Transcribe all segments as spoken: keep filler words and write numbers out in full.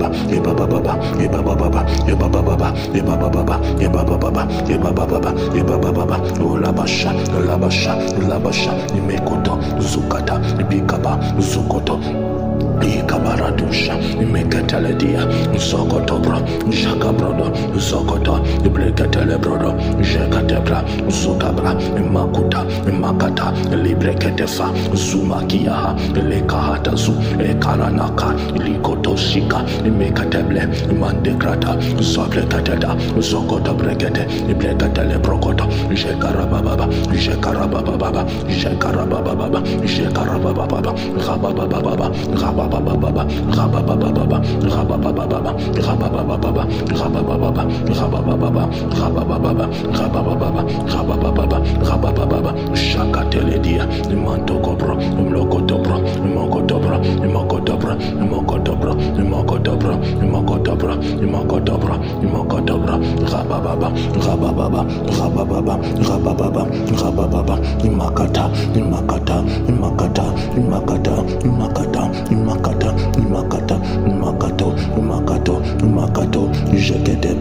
baba, eba baba, eba baba, eba baba, eba baba, eba baba, eba baba, eba baba, o labasha, labasha, labasha, imekoto, zukata, bikaba, zukoto. Ikabaradusha, Mekataledia, Zokotobra, Jakabrodo, Zokoto, Brekatelebrodo, Jakatebra, Zokabra, Makuta, Makata, Libreketefa, Zumakia, Lekahatazu, Ekaranaka, Likotoshika, Mekateble, Mandekrata, Zobrekateda, Zokoto Brekete, Brekatelebrokoto, Jekarababa, Jekarababa, Jekarababa, Jekarababa, Rabababa, Rabababa. Baba, Rababa Baba, Rababa Baba, Rababa Baba, Rababa Baba, Rababa Baba, Rababa Baba, Rababa Baba, Rababa Baba, Rababa Baba, Shakateledia, Mantokobro, Mlokotobro, Mokotobro, Mokotobro, Mokotobro, Mokotobro, Mokotobro, Mokotobro, Mokotobro, Rababa, Rababa, Rababa, Rababa, Rababa, Makata, Makata, Makata, Makata, Makata, Makata, Makata, Makato, Makato, Makato, Jekete.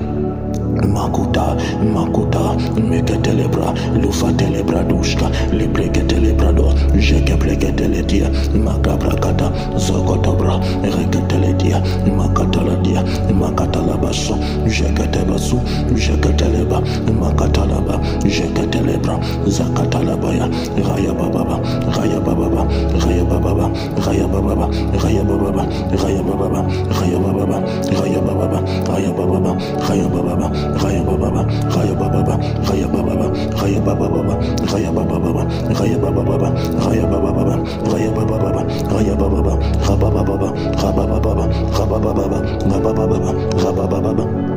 Makuta, Makuta, Meketelebra, Lufatelebra Dushka, Libreketelebra, Jekeplegeteletia, Makabrakata, Zokotobra, Reketeletia, Makataladia, Makatalabaso, Jeketebasu, Jeketeleba, Makatalaba, Jeketelebra, Zakatalabaya, Raya Baba, Raya Baba, Raya Baba, Raya Baba, Raya Baba, Raya Baba, Raya Baba, Raya Baba, Raya Baba, Raya Baba, Raya Baba, Raya Baba, Raya Baba, Raya Baba, Raya Baba, Raya Baba, Raya Baba, Raya Baba, Raya Baba, Rababa, Rababa, Rababa, Rababa, Rababa.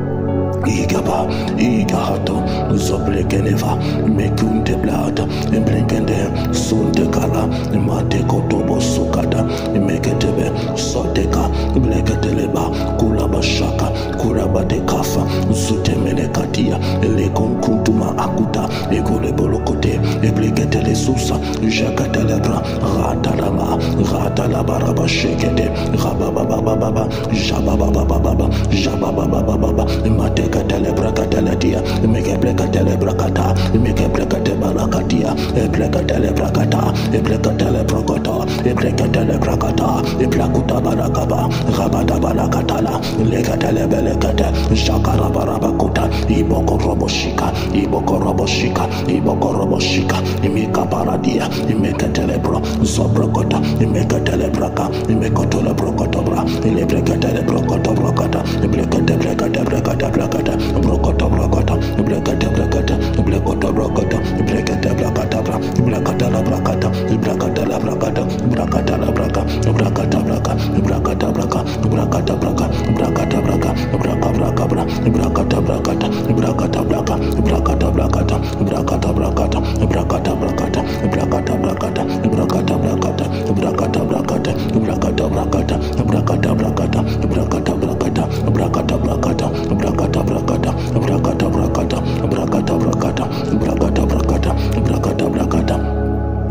Igaba, Igahato, Zoblekeneva, Mekunte Blada, Embrenkende, Sunte Kala, Mate Kotobo Sukada, Meketebe, Soteka, Bleketeleba, Kulabashaka, Kurabade Kafa, Zutemele Katia, Lekon Kuntuma Akuta, Egolebolokote, Ebleketele Susa, Jakatalebra, Ratalama, Ratalabaraba Shekete, Rabababa, Jabababa, Jabababa, Mate Telebrakateletia, make a Blecatelebrakata, make a Blecatelebrakata, a Blecatelebrakata, a Blecatelebrakata, a Blecatelebrakata, a Placuta Barakaba, Rabada Barakatala, Lecatelebelekata, Shakarabarabakota, Iboko Roboshika, Iboko Roboshika, Iboko Roboshika, Imika Paradia, Imeka Telebro, Zobrokota, Imeka Telebraka, Imekotola Brokotobra, Ilebrekatelebrokoto Brokata, Blecatelebrakata, Brakata, Brokota Brokota, Brakata Brakata, Blakota Brokota, Brakata Brakata, Brakata la Brakata, Brakata la Brakata, Brakata la Braka, Brakata Braka, Brakata Braka, Brakata Braka, Brakata Braka, Braka Braka Bra, Brakata Brakata, Brakata Braka, Brakata Brakata, Brakata Brakata, Brakata Brakata, Brakata Brakata, Brakata Brakata, Brakata Brakata, Brakata Brakata, Brakata Brakata, Brakata Brakata, Brakata Brakata, Brakata Brakata, Brakata Brakata, Brakata Brakata, Brakata Brakata, Brakata Brakata.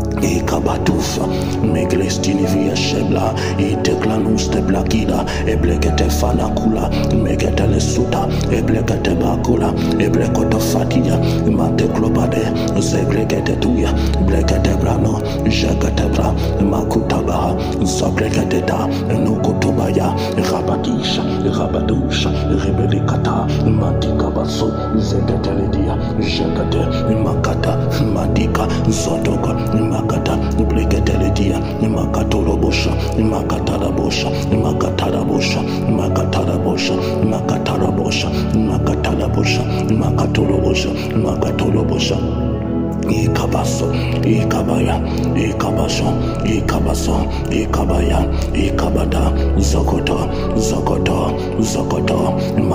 Ikabatufa, Meglestini via Shebla, Iteklanus te Blakida, Eblekete Fanakula, Megetele Suta, Eblekete Bakula, Eblekoto Fatia, Mate Klobade, Zebrekete Tuya, Blekete Brano, Jakate Bra, Makutabaha, Zabrekete Da, Nukotobaya, Rabadisha, Rabadusha, Rebelikata, Matikabaso, Zekateledia, Jakate, Makata, Madika, Zotoka, Makata, Bleketeledia, Makatolobosha, Makatarabosha, Makatarabosha, Makatarabosha, Makatarabosha, Makatarabosha, Makatolobosha, Makatolobosha. Ikabaso, Ikabaya, Ikabaso, Ikabaso, Ikabaya, Ikabada, Zokoto, Zokoto, Zokoto,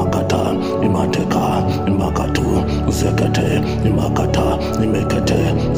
Makata, Imateka, Makatu, Zekete, Makata, Imekete,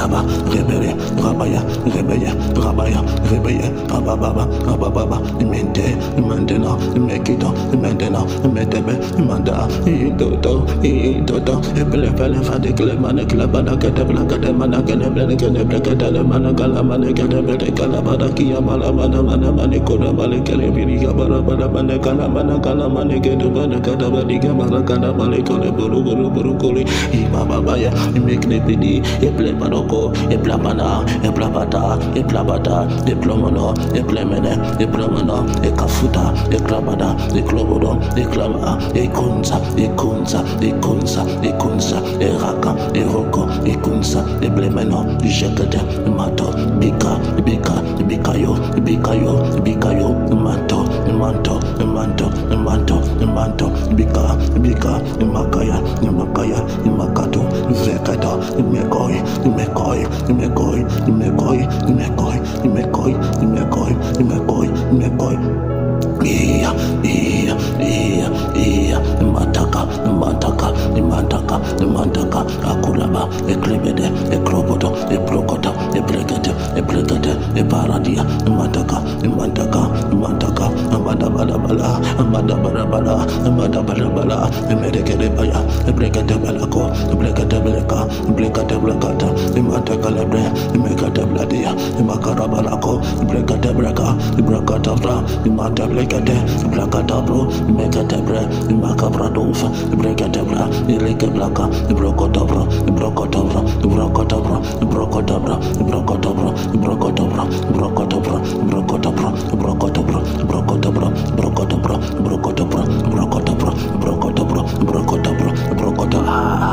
Yaba, Rebele, Rabaya, Rebaya, Rabaya, Rebaya, Ababa, Ababa, Mente, Mandena, Mekito, Mandena, Metebe, Manda, Idodo, Idodo, Ebele, Fadikle, Manakla, Banaka, Blaka, Manaka, Blaka, Blaka, Manakala, Manaka, Blaka, Badakia, Malamana, Manikona, Malekale, Viria, Barabara, Manakala, Manakala, Manaka, Manaka, Badiga, Marakana, Malekole, Buru, Burukuli, Ibabaya, Meknepidi, Eple Baroko, Eplabana, Eplabata, Eplabata, Eplomano, Eplemene, Eplamana, Ekafuta, Eklabada, Eklobodo, Eklama, Ekunza, Ekunza, Ekunza, Ekunza, Eraka, Eroko, Ekunza, Eblemeno, Jekete, Mato, Bika, Bika, Bikayo, Bikayo, Bikayo, Manto, Manto, Manto, Manto, Manto, Bika, Bika, Makaya, Makaya, Makato, Vekata, Mekoi, Mekoi, Mekoi, Mekoi, Mekoi, Mekoi, Mekoi, Mekoi, Mekoi. Iya, iya, iya, iya, Mataka, Mataka, Mataka, Mataka, Akulaba, Eklebede, Ekrobodo, Eprokota, Ebrekete, Ebrekete, Ebaradia, Mataka, Mataka, Mataka, Amadabalabala, Amadabalabala, Amadabalabala, Emedekebaya, Ebrekete Belako, Ebrekete Beleka, Ebrekete Blakata, Emataka Lebre, Emekate Bladia, Emakarabalako, Ebrekete Breka, Ebrakata, Ematablek. Blackatabro, Mecatabre, Macabradofa, Brecatabra, Elecabraca, Brocotobra, Brocotobra, Brocotobra, Brocotobra, Brocotobra, Brocotobra, Brocotobra, Brocotobra, Brocotobra, Brocotobra, Brocotobra, Brocotobra, Brocotobra, Brocotobra, Brocotobra, Brocotobra,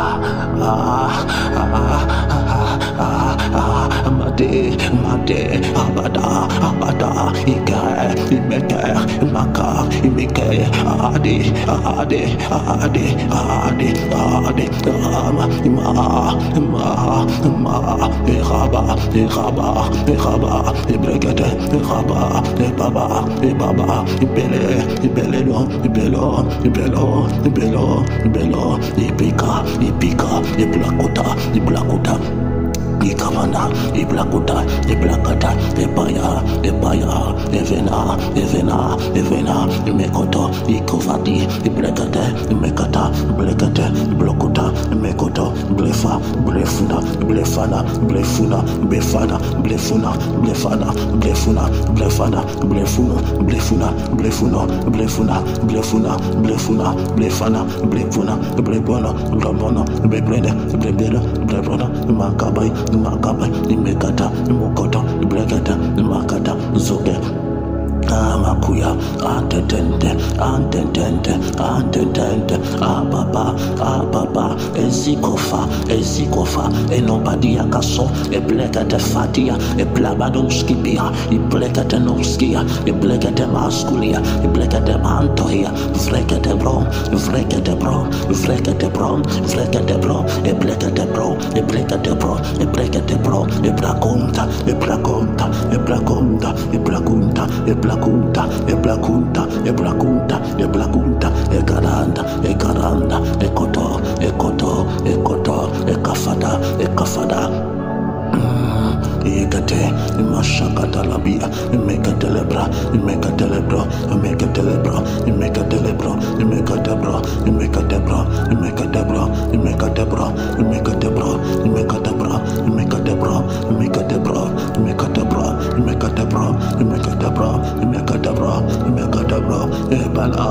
ah, ah, ah, ah, Mate, Mate, Abada, Abada, Ika, Imeka, Maka, Imeke, Ade, Ade, Ade, Ade, Ade, Ama, Ma, Ma, Ma, Eraba, Eraba, Eraba, Ebregade, Eraba, Ebaba, Ebaba, Ibele, Ibelelo, Ibelo, Ibelo, Ibelo, Ibelo, Ibika, Ibika, Iblakuta, Iblakuta. Ikamana, Iblakuta, Iblakata, Ebaya, Ebaya, Evena, Evena, Evena, Mekoto, Ikovati, Iblekate, Mekata, Blekate, Blokuta, Mekoto, Blefa, Blefuna, Blefana, Blefuna, Befana, Blefuna, Blefana, Blefuna, Blefana, Blefuna, Blefuna, Blefuna, Blefuna, Blefuna, Blefuna, Blefana, Blefuna, Blebona, Blabona, Bebrede, Blebeda, Blebona, Makabai. Makaba, Imekata, Mokoto, Bregata, Makata, Zoge. Amakuya, antentente, antentente, antentente, ababa, ababa, ezikofa, ezikofa, enobadia kaso, e blekete fatia, e blabadoskipia, e blekete noskia, e blekete masculia, e blekete mantoia, vrekete bro, vrekete bro, vrekete bro, vrekete bro, e blekete bro, e blekete bro, e blekete bro, e braconta, e braconta, e braconta, e braconta, e braconta. Kunta, e Blakunta, e Blakunta, e Blakunta, e Garanda, e Garanda, e Koto, e Koto, e Koto, e Kafada, e Kafada. Igate, Mashakata Labia, Meka Telebra, Meka Telebro, Meka Telebro, Meka Telebro, Meka Debro, Meka Debro, Meka Debro, Meka Debro, Meka Debro, Meka Debro, Meka Debro, Meka Debro, Meka Debro, Meka Debro, Meka Debro, Meka Debro, Meka Debro, Ebala,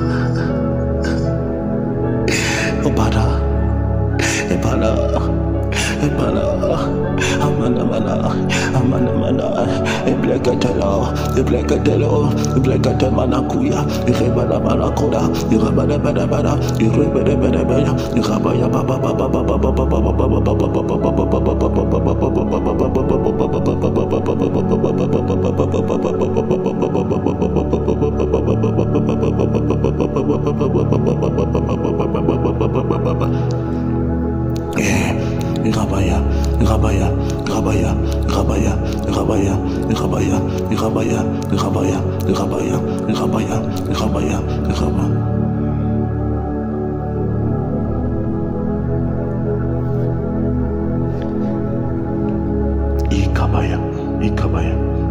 Obada, Ebala, Ebala. Amana mana, amana mana, eblekatelo, eblekatelo, eblekate manakuya, irebana manakoda, irebana bana bana, irebana bana bana, irabaya baba baba baba baba baba Rabaya, Rabaya, Rabaya, Rabaya, Rabaya, Rabaya, Rabaya, Rabaya, Rabaya, Rabaya, Rabaya, Rabaya.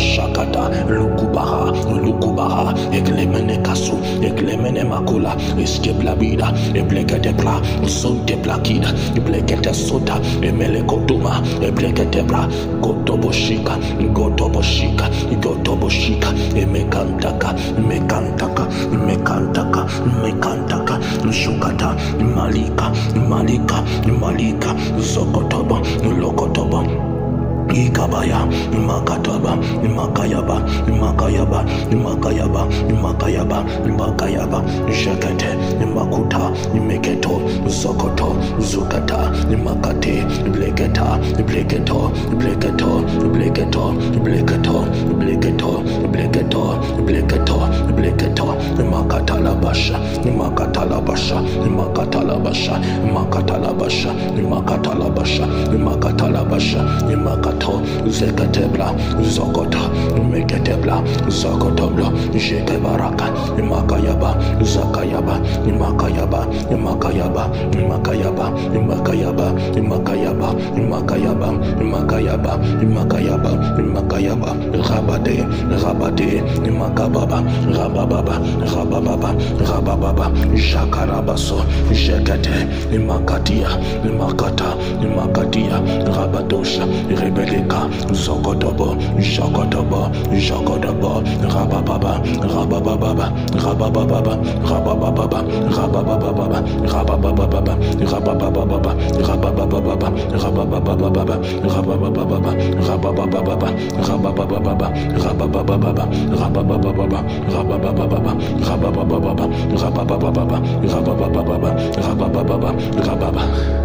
shakata lukubara lukubara eklemene kasu eklemene makula eskeblabida eblekete bra sonte plakida eblekete sota emelekotuma eblekete bra gotoboshika gotoboshika gotoboshika emekantaka mekantaka mekantaka mekantaka shukata malika malika malika zokotoba lokotoba Ikabaya, Makataba, Makayaba, Makayaba, Makayaba, Makayaba, Makayaba, Shakate, Makuta, Meketo, Zokoto, Zukata, Makate, Bleketa, Bleketo, Bleketo, Bleketo, Bleketo, Bleketo, Bleketo, Bleketo, Bleketo, Makatalabasha, Makatalabasha, Makatalabasha, Makatalabasha, Makatalabasha, Makatalabasha, Makatalabasha, Zekatebla, Zokota, Meketebla, Zokotobla, Jekebaraka, Makayaba, Zakayaba, Makayaba, Makayaba, Makayaba, Makayaba, Makayaba, Makayaba, Makayaba, Makayaba, Makayaba, Rabade, Rabade, Makababa, Rabababa, Rabababa, Rabababa, Jakarabaso, Jekate, Makatia, Makata, Makatia, Rabadosha, Rebeleka, Zokotobo, Jokotobo, Jokotobo, Rabababa, Rabababa, Rabababa, Rabababa, Rabababa, Rabababa, Rabababa, Rabababa, Rabababa, Rabababa, Rabababa, Rabababa, Rabababa, Rabababa, Rabababa, Rabababa, Rabababa, Rabababa, Rabababa, Rababa.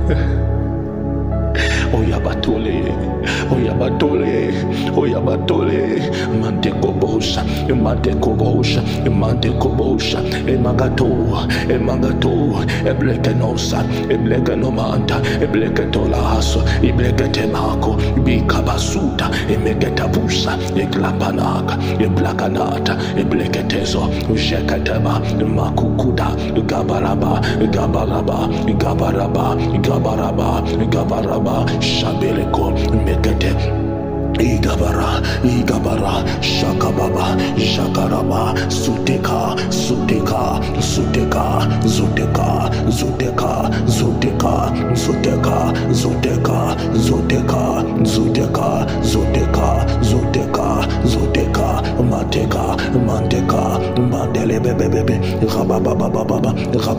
Oyabatole, Oyabatole, Oyabatole, Mantecobosha, Mantecobosha, Mantecobosha, Emagato, Emagato, Eblekenosa, Eblekenomanta, Ebleketolahaso, Ebleketemako, Bikabasuta, Emegetabusa, Eklapanaka, Eblakanata, Ebleketezo, Jekatema, Makukuda, Gabaraba, Gabaraba, Gabaraba, Gabaraba, Gabaraba. Shabeleko mekete Igabara, Igabara, Shakababa, Shakaraba, Suteka, Suteka, Suteka, Zuteka, Zuteka, Zuteka, Zuteka, Zuteka, Zuteka, Zuteka, Zuteka, Zuteka, Zuteka, Mateka, Manteka, Mandele bebe, Rabababa,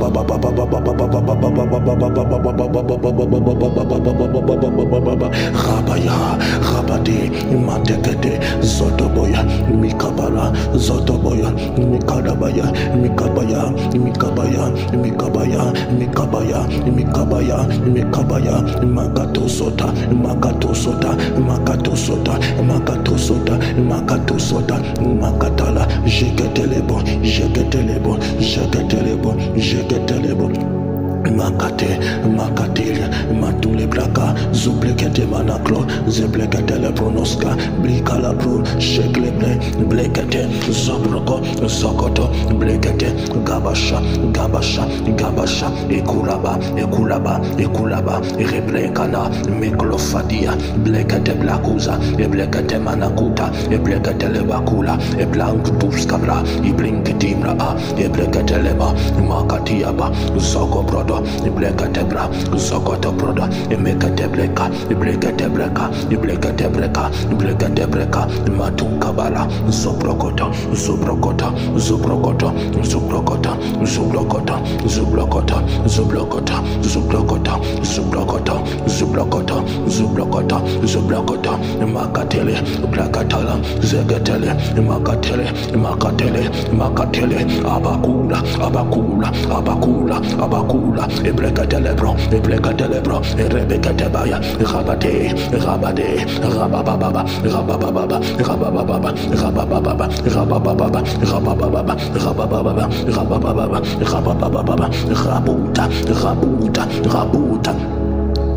Rabaya, Rabade. Matekete, Zotoboya, Mikabara, Zotoboya, Mikadabaya, Mikabaya, Mikabaya, Mikabaya, Mikabaya, Mikabaya, Mikabaya, Makato Sota, Makato Sota, Makato Sota, Makato Sota, Makato Sota, Makatala, Jeketelebo, Jeketelebo, Jeketelebo, Jeketelebo. Makate, Makate, Matule Blaka, Zublekete Manaklo, Zeblekete Lepronoska, Blikalabru, Shekleble, Blekete, Zobroko, Zokoto, Blekete, Gabasha, Gabasha, Gabasha, Ekulaba, Ekulaba, Ekulaba, Reblekana, Miklofadia, Blekete Blakuza, Eblekete Manakuta, Eblekete Lebakula, Eblank Buskabra, Iblinketimra, Eblekete Leba, Makatiaba, Zoko Brodo. Iblekatebra, Zokoto Broda, Imekatebleka, Iblekatebreka, Iblekatebreka, Iblekatebreka, Matukabala, Zobrokota, Zobrokota, Zobrokota, Zobrokota, Zobrokota, Zobrokota, Zobrokota, Zobrokota, Zobrokota, Zobrokota, Zobrokota, Zobrokota, Makatele, Blakatala, Zegatele, Makatele, Makatele, Makatele, Abakula, Abakula, Abakula, Abakula, Ebrekatelebro, Ebrekatelebro, Rebekatebaya, Rabate, Rabade, Rabababa, Rabababa, Rabababa, Rabababa, Rabababa, Rabababa, Rabababa, Rabababa, Rabababa, Rabuta, Rabuta, Rabuta.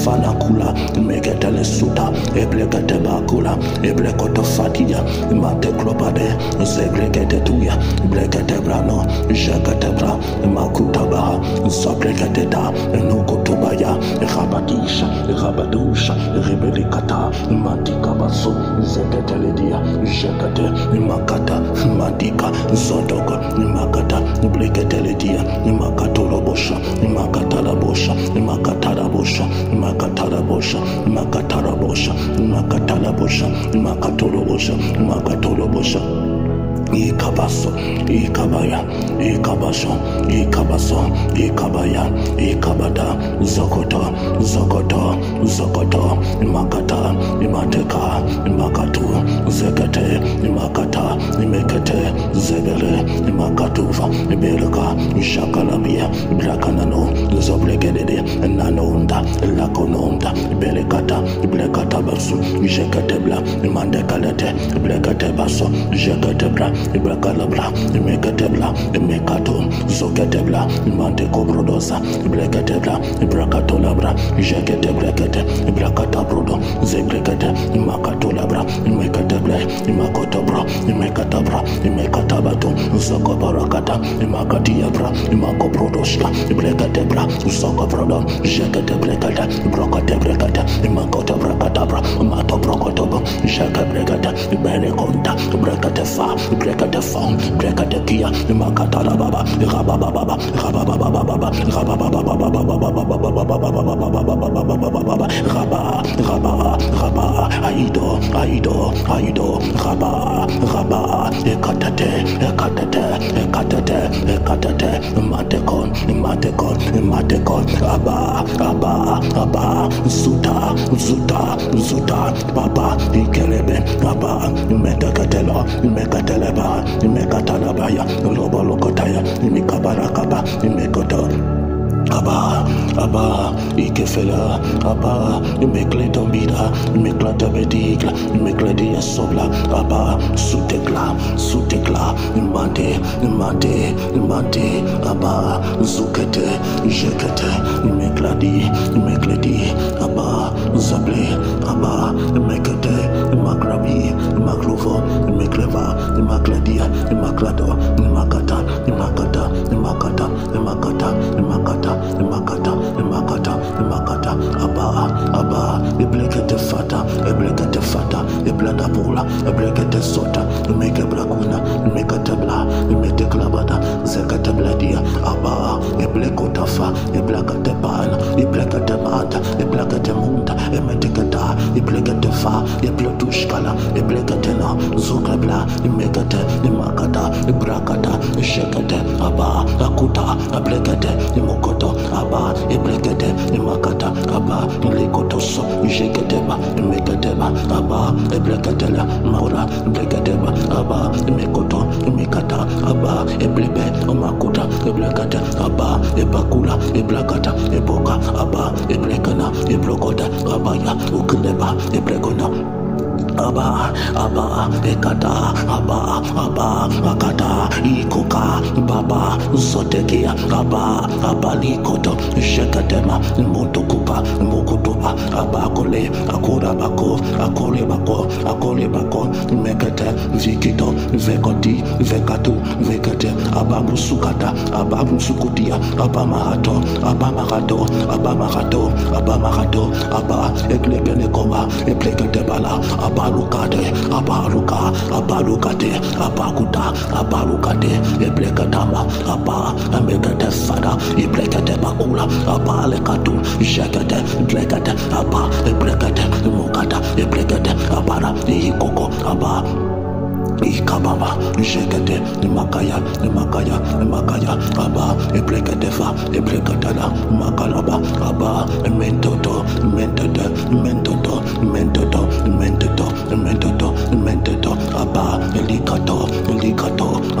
fana kula meketele suta eblekete bakula eblekoto fatia mate klopade zegrekete tuya blekete brano jakete bra makuta baha zabrekete da nukotobaya rabatisha rabadusha rebelikata mantika baso zeketele dia jakete makata mandika zodoko makata bleketele dia makatolo bosha makatala bosha makatala bosha makatala bosha makatala bosha makatala bosha makatolo bosha makatolo bosha Ikabaso, Ikabaya, Ikabaso, Ikabaso, Ikabaya, Ikabada, Zokoto, Zokoto, Zokoto, Makata, Imateka, Makatu, Zekate, Makata, Imekate, Zebele, Makatuva, Belka, Shakalabia, Brakanano, Zoblegede, Nanonda, Lakononda, Belekata, Blekata Basu, Jekatebla, Mandekalete, Blekate Baso, Jekatebra, Ibrakalabra, Imekatebla, Imekato, Zokatebla, Mante Cobrodosa, Ibrakatebla, Ibrakatolabra, Jacatebrakate, Ibrakata Brodo, Zebrekate, Imakatolabra, Imekatebla, Imakotobra, Imekatabra, Imekatabato, Zokobarakata, Imakatiabra, Imakobrodoska, Ibrekatebra, Zokobrodo, Jacatebrakata, Brokatebrakata, Imakotabrakata, Matobrokotobo, Jacabrekata, Iberekonta, Brakatefa, Brekatefon, Brekatekia, Imakatala Baba, Rababa Baba, Rababa Baba, Rababa Raba, Raba, Raba, Aido, Aido, Aido, Raba, Raba, Ekatate, Ekatate, Ekatate, Ekatate, Matekon, Matekon, Matekon, Aba, Aba, Aba, Zuta, Zuta, Zuta, Papa, Ikelebe, Aba, Metakatelo, Mekateleba, Mekatalabaya, Lobolokotaya, Mikabarakaba, Mekoto. Aba, Aba, Ikefela, Aba, Mekletobida, Meklatabedikla, Mekledia Sobla, Aba, Sutekla, Sutekla, Mante, Mante, Mante, Aba, Zukete, Jekete, Mekladi, Mekledi, Aba, Zable, Aba, Mekete, Makrabi, Makluvo, Mekleva, Makladia, Maklado, Makata, Makata, Makata, Makata, Makata, Makata, Makata, Makata, Aba, Aba, Eblekete Fata, Eblekete Fata, Eblada Pula, Eblekete Sota, Meke Brakuna, Mekatabla, Meteklabada, Zekate Bladia, Aba, Eblekotafa, Eblakate Ban, Eblekate Mata, Eblakate Munda, Emetekata, Eblekate Fa, Eblotushkala, Eblekatena, Zukabla, Mekate, Makata, Brakata, Shekate, Aba, Akuta, Eblekate, Mokoto, Aba, Ebrekete, Makata, Aba, Lekotoso, Jekateba, Mekateba, Aba, Ebrekatela, Maura, Brekateba, Aba, Mekoto, Mekata, Aba, Eblebe, Makuta, Ebrekata, Aba, Ebakula, Eblakata, Eboka, Aba, Ebrekana, Ebrokota, Abaya, Ukuleba, Ebrekona. Aba, Aba, Ekata, Aba, Aba, Akata, Ikoka, Baba, Zotekia, Aba, Abalikoto, Shekatema, Motokupa, Mokutupa, Abakole, Akura Bako, Akole Bako, Akole Bako, Mekete, Vikito, Vekoti, Vekatu, Vekete, Ababu Sukata, Ababu Sukutia, Abamahato, Abamarato, Abamarato, Abamarato, Aba, Eklebenekoma, Epleketebala, Aba. Abalukade, Abaluka, Abalukade, Abakuta, Abalukade, Eblekatama, Aba, Amekate Fada, Eblekate Bakula, Abalekatu, Shekate, Blekate, Aba, Eblekate, Mokata, Eblekate, Abara, Ikoko, Aba. Ikababa, Jekete, Makaya, Makaya, Makaya, Aba, Ebrekedefa, Ebrekatana, Makalaba, Aba, Mentoto, Mentoto, Mentoto, Mentoto, Mentoto, Mentoto, Mentoto, Aba, Elikato, Elikato,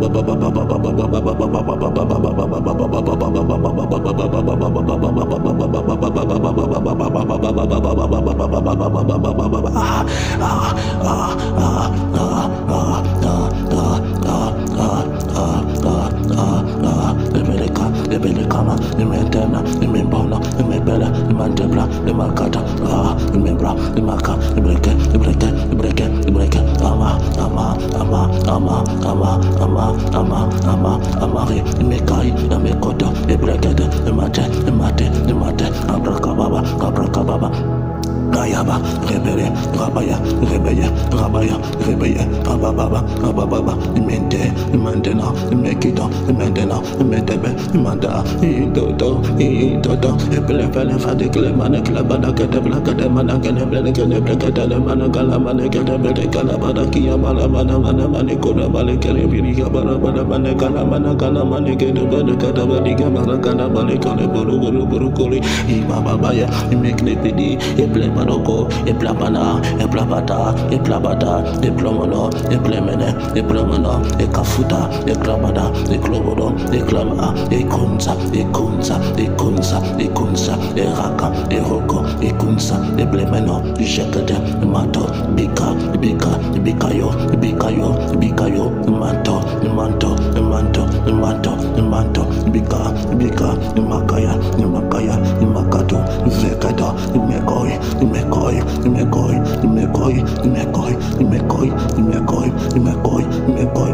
Ebelekama, Imentena, Imembona, Imebela, Imantebla, Imakata, Ah, Imembra, Imaka, Ibreke, Ibreke, Ibreke, Ibreke, Ama, Ama, Ama, Ama, Ama, Ama, Ama, Ama, Amari, Imekai, Imekoto, Ibrekede, Imate, Imate, Imate, Abrakababa, Abrakababa. Gayaba, Rebele, Rabaya, Rebeye, Rabaya, Rebeye, Abababa, Abababa, Imente, Imantena, Imekito, Imentena, Imentebe, Imanda, Idodo, Idodo, Epelefele, Fadikle, Manekla, Banakata, Blakata, Manakana, Blakana, Blakata, Manakala, Manakata, Blakala, Banakia, Malamana, Manakuna, Manakana, Viria, Barabana, Manakana, Manakana, Manakana, Banakata, Banika, Manakana, Manakana, Buru, Burukuri, Ibabaya, Imeknepidi, Eplema. Manoko, Eplabana, Eplabata, Eplabata, Eplomono, Eplemene, Eplomono, Ekafuta, Eklabada, Eklobodo, Eklama, Ekunza, Ekunza, Ekunza, Ekunza, Eraka, Eroko, Ekunza, Eblemeno, Jekete, Mato, Bika, Bika, Bikayo, Bikayo, Bikayo, Manto, Manto, Manto, Manto, Manto, Bika, Bika, Makaya, Makaya, Makato, Vekada, Mekoi, Mekoi, Mekoi, Mekoi, Mekoi, Mekoi, Mekoi, Mekoi, Mekoi.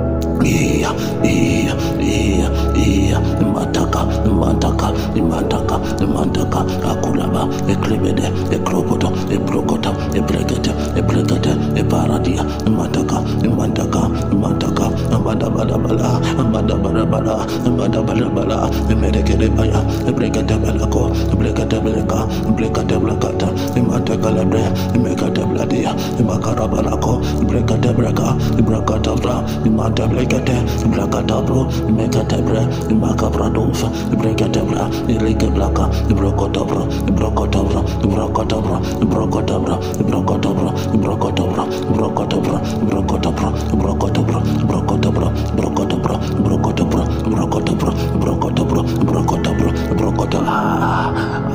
Iya, iya, iya, iya, Mataka, Mataka, Mataka, Mataka, Akulaba, Eklebede, Eklobodo, Ebrokota, Ebregete, Ebregete, Ebaradia, Mataka, Mataka, Mataka, Amadabala, Amadabala, Amadabala, Emedekedebaya, Ebregete Belako, Ebregete Beleka, Ebregete Blakata, Emataka Lebre, Emekate Bladia, Emakarabalako, Ebregete Breka, Ebrakata, Ematableka. Blakadabro, Mekatebre, Makabradofa, Brekatebra, Ilike Blaka, Brokotobro, Brokotobro, Brokotobro, Brokotobro, Brokotobro, Brokotobro, Brokotobro, Brokotobro, Brokotobro, Brokotobro, Brokotobro, Brokotobro, Brokotobro, Brokotobro, Brokotobro, Brokotobro, ah,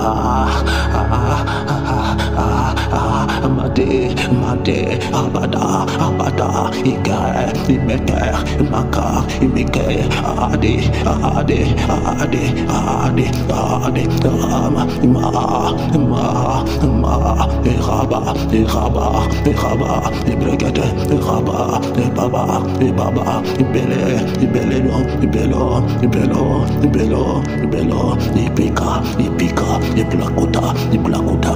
ah, ah, ah, ah, ah, Made, Made, Abada, Abada, Ika, Imeke, Maka, Imike, Ade, Ade, Ade, Ade, Ade, Ama, Ma, Ma, Ma, Eraba, Eraba, Eraba, Ebregade, Eraba, Ebaba, Ebaba, Ibele, Ibeleno, Ibelo, Ibelo, Ibelo, Ibelo, Ipika, Ipika, Iblakuta, Iblakuta.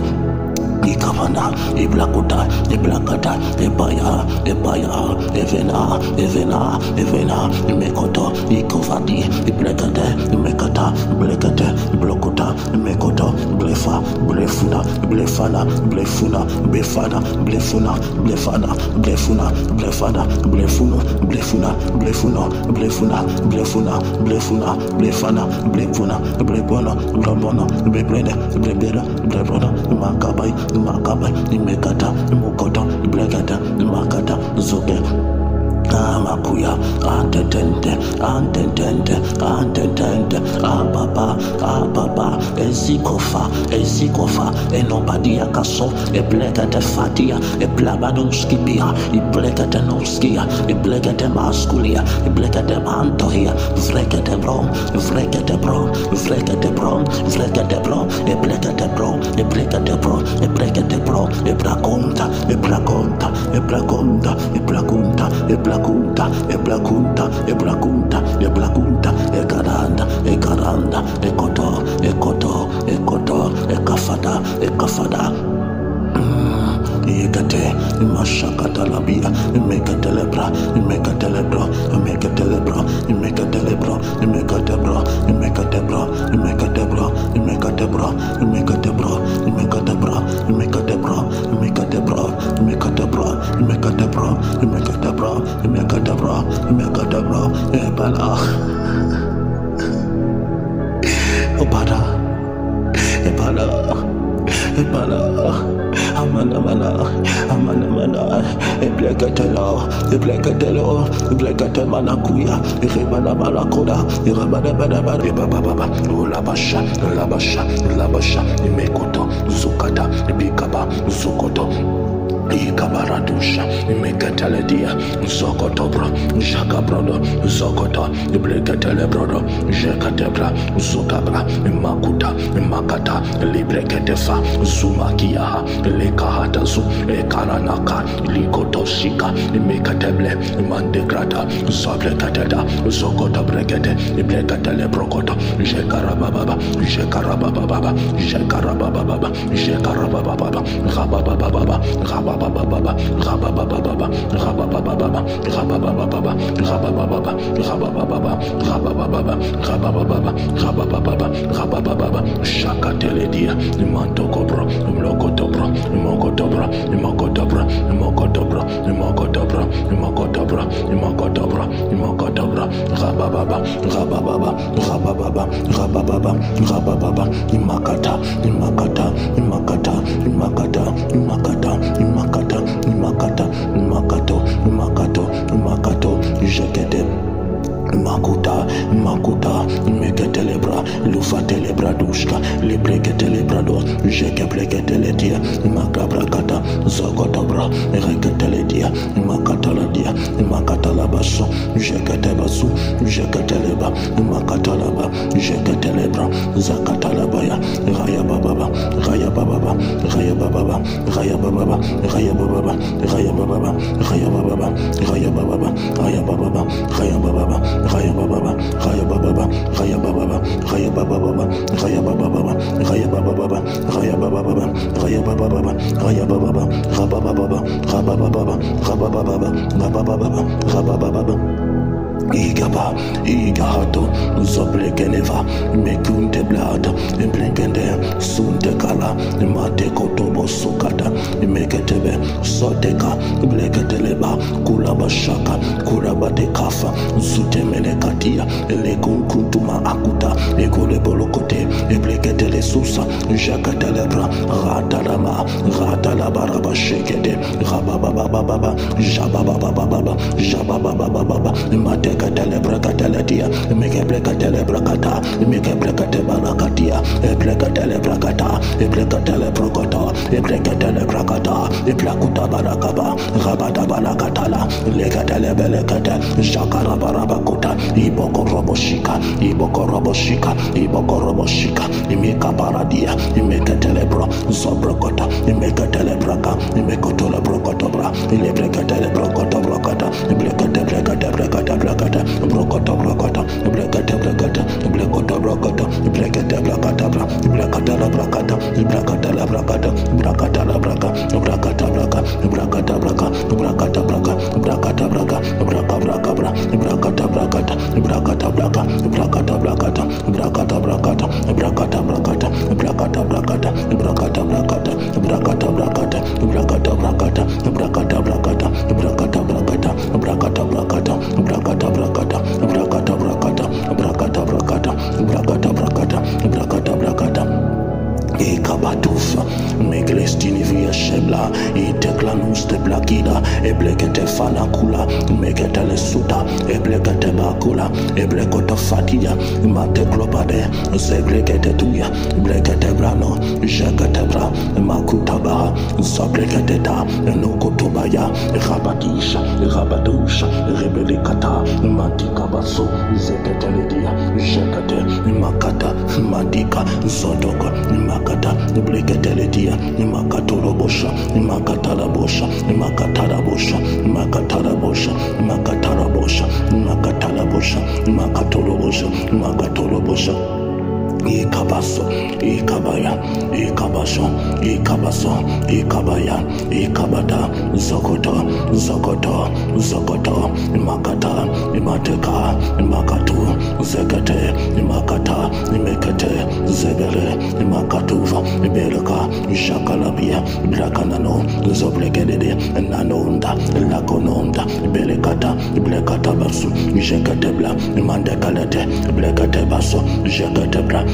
Ikavana, Iblakuta, Iblakata, Ebaya, Ebaya, Evena, Evena, Evena, Mekoto, Ikovadi, Iblekate, Mekata, Blekate, Blokuta, Mekoto, Blefa, Blefuna, Blefana, Blefuna, Befana, Blefuna, Blefana, Blefuna, Blefana, Blefuna, Blefuna, Blefuna, Blefuna, Blefuna, Blefuna, Blefana, Blefuna, Blebona, Blabona, Bebreda, Brebera, Brebona, Makabai. Makaba, Imekata, Mukoto, Blegata, Makata, Zobe. Amakuya, Antetente, Antetente, Antetente, Ababa, Ababa, Ezikofa, Ezikofa, Enobadia Kaso, Eblegate Fatia, Eblabadoskipia, Eblegate Noskia, Eblegate Masculia, Eblegate Mantohia, Vrekate Brom, Vrekate Brom, Vrekate Brom, Vrekate Brom, Eblegate Brom, Eblegate Brom, Eblegate Brom, Ebraconta, Ebraconta, Ebraconta, Ebraconta, Ebraconta. Eblacunta, Eblacunta, Eblacunta, Eblacunta, Egaranda, Egaranda, Ekoto, Ekoto, Ekoto, Ekafada, Ekafada. Yekate, Mashakata Labia, Mekatelebra, Mekatelebro, Mekatelebro, Mekatelebro, Mekatebro, Mekatebro, Mekatebro, Mekatebro, Mekatebro, Mekatebro, Mekatebro, Mekatebro, Mekatebro, Mekatebro, Mekatebro, Mekatebro, Mekatebro, Ebala, Obada, Ebala. Epala. Amana mana, amana mana, eblekatelo, eblekatelo, eblekate manakuya, erebana balakoda, erebana bana bana, ebaba, ulabasha, labasha, labasha, imekoto, zukata, bikaba, zukoto. Ikabaradusha, Mekateledia, Zokotobra, Jacabrodo, Zokota, Ibrekatelebrodo, Jacatebra, Zokabra, Makuta, Makata, Libreketefa, Zumakia, Lekahatazu, Ekaranaka, Likotoshika, Mekateble, Mandegrata, Zabrekateda, Zokota Brekete, Ibrekatelebrokoto, Jekarababa, Jekarababa, Jekarababa, Jekarababa, Rabababa, Rabababa. Rabababa, Rabababa, Rabababa, Rabababa, Rabababa, Rabababa, Rabababa, Rabababa, Rabababa, Rabababa, Shakateledia, Mantokobra, Mlokotobra, Mokotobra, Mokotobra, Mokotobra, Mokotobra, Mokotobra, Mokotobra, Mokotobra, Rabababa, Rabababa, Rabababa, Rabababa, Rabababa, Makata, Makata, Makata, Makata, Makata, Makata, Makata, Makato, Makato, Makato, Jekete. Makuta, Makuta, Meketelebra, Lufatelebra dushka, Libreketelebra, Jekebreketeledia, Makabrakata, Zogotobra, Reketeledia, Makataladia, Makatalabaso, Jeketebasu, Jeketeleba, Makatalaba, Jeketelebra, Zakatalabaya, Raya Baba, Raya Baba, Raya Baba, Raya Baba, Raya Baba, Raya Baba, Raya Baba, Raya Baba, Raya Baba, Raya Baba, Raya Baba, Raya Baba, Raya Baba, Raya Baba, Raya Baba, Raya Baba, Raya Baba, Raya Baba, Raya Baba, Rababa, Rababa, Rababa, Rababa, Rababa. Igaba, Igahato, Zoblekeneva, Mekunte Blada, Imblinkende, Suntekala, Matekotobo Sukata, Meketebe, Soteka, Bleketeleba, Kulabashaka, Kurabadekafa, Zutemenekatia, Lekunkuntuma Akuta, Ekolebolokote, Ebleketele Susa, Jacatelebra, Ratalama, Ratalabaraba Shekete, Rabababa, Jabababa, Jabababa, Mate. Telebrakateletia, make a brecatelebrakata, make a brecatebaracatia, a brecatelebrakata, a brecatelebrakata, a brecatelebrakata, a placuta barakaba, Rabata barakatala, Lecatelebelekata, Jacarabarabacuta, Iboko roboshika, Iboko roboshika, Iboko roboshika, Imika paradia, Imeka telebro, Zobrocota, Imeka telebraka, Imecotola brocotobra, Ilebrecatelebrocotobrocata, Iblecatebrecatebrecata. Brokota brokota, blekata blekata, blekota brokota, blekata blekata, blekata la brakata, brakata la brakata, brakata la braka, brakata braka, brakata braka, brakata braka, brakata braka, braka braka bra, brakata brakata, brakata braka, brakata brakata, brakata brakata, brakata brakata, brakata brakata, brakata brakata, brakata brakata, brakata brakata, brakata brakata, brakata brakata, brakata brakata, brakata brakata, brakata brakata, brakata brakata, brakata brakata, brakata brakata. E kabatufa, meglestini via shebla, e teclanus te blakida, e blekete fanakula, mekete suta, e blekete bakula, e blekota fatia, mate globade, zeglekete tuya, blekete brano, jekete bra, makuta baha, zablekete ta, nokotobaya, rabatisha, rabadusha, rebelikata, mantika baso, zekete ledia, jekete, makata, madika, zodoko, makata, Bleketeletia, Makatolobosha, Makatalabosha, Makatalabosha, Makatalabosha, Makatalabosha, Makatalabosha, Makatolobosha, Makatolobosha. Ikabaso, Ikabaya, Ikabaso, Ikabaso, Ikabaya, Ikabada, Zokoto, Zokoto, Zokoto, Makata, Imateka, Makatu, Zekate, Makata, Imekate, Zebele, Makatuva, Beleka, Shakalabia, Blakanano, Zoblegede, Nanonda, Lakononda, Belekata, Blekata Basu, Jekatebla, Mandekalete, Blekate Baso, Jekatebra.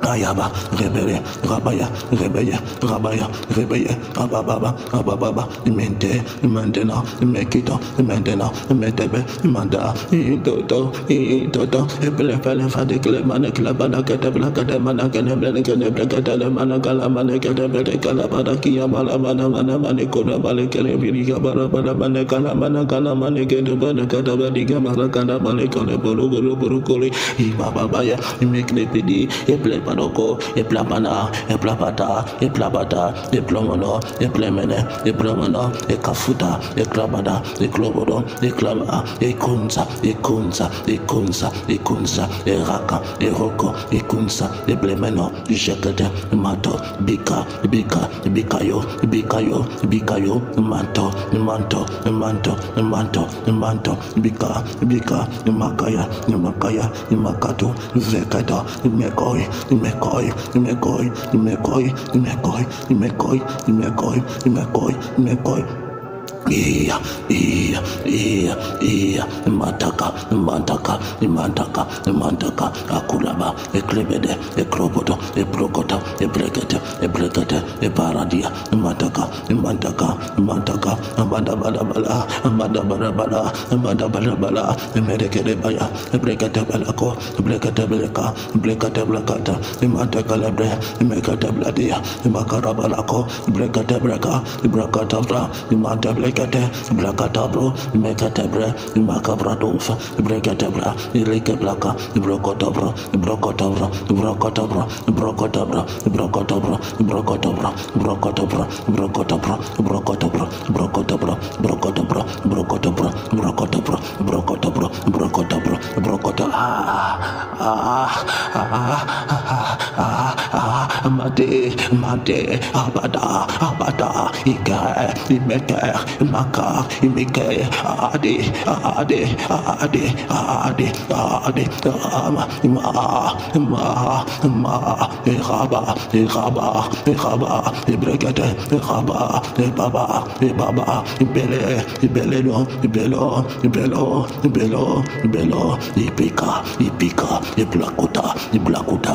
Ayaba, rebelle, rabaya, rebelle, rabaya, rebelle, abababa, abababa, mente, mentena, mekito, mentena, metebe, manda, itoto, itoto, ebele fele fadikle manekla banakete blakete manakene blakene blakete manakala manekete blakala barakia bala bana mana manekona balekele biriga bara bara manekala manakala manekete banakata badiga marakana manekone bolo bolo bolo kole, ibababa ya, meklepidi, eble Panoko, Eplapana, Eplapata, Eplapata, Eplomono, Eplemene, Eplomano, Ekafuta, Eklabada, Eklobodo, Eklama, Ekunza, Ekunza, Ekunza, Ekunza, Eraka, Eroko, Ekunza, Eblemeno, Jekete, Mato, Bika, Bika, Bikayo, Bikayo, Bikayo, Manto, Manto, Manto, Manto, Manto, Bika, Bika, Makaya, Makaya, Makato, Vekata, Mekoi, Mekoi, Mekoi, Mekoi, Mekoi, Mekoi, Mekoi, Mekoi, Mekoi. Iya, iya, iya, iya, mantaka, mantaka, mantaka, mantaka, akulaba, eklebede, ekrobodo, eprokota, ebrekete, ebrekete, eparadia, mantaka, mantaka, mantaka, amanda bala bala, amanda bala bala, amanda bala bala, emedekede baya, ebrekete balako, ebrekete beleka, ebrekete blakata, mantaka lebre, emekate bladia, emakara balako, ebrekete breka, ebrakata bra, mantaka Kate, Blackatabro, Mekatabra, Macabradofa, Brecatabra, Ilike Blacka, Brocotabra, Brocotabra, Brocotabra, Brocotabra, Brocotabra, Brocotabra, Brocotabra, Brocotabra, Brocotabra, Brocotabra, Brocotabra, Brocotabra, Brocotabra, Brocotabra, Brocotabra, Brocota. Ah, ah, ah, ah, ah, ah, Mate, Mate, Abada, Abada, Ika, Imeka. Maka, Imike, Ade, Ade, Ade, Ade, Ade, Ma, Ma, Ma, Ma, Raba, Raba, Raba, Bregate, Raba, Baba, Baba, Bele, Beleno, Belo, Belo, Belo, Belo, Ipika, Ipika, Iblakuta, Iblakuta.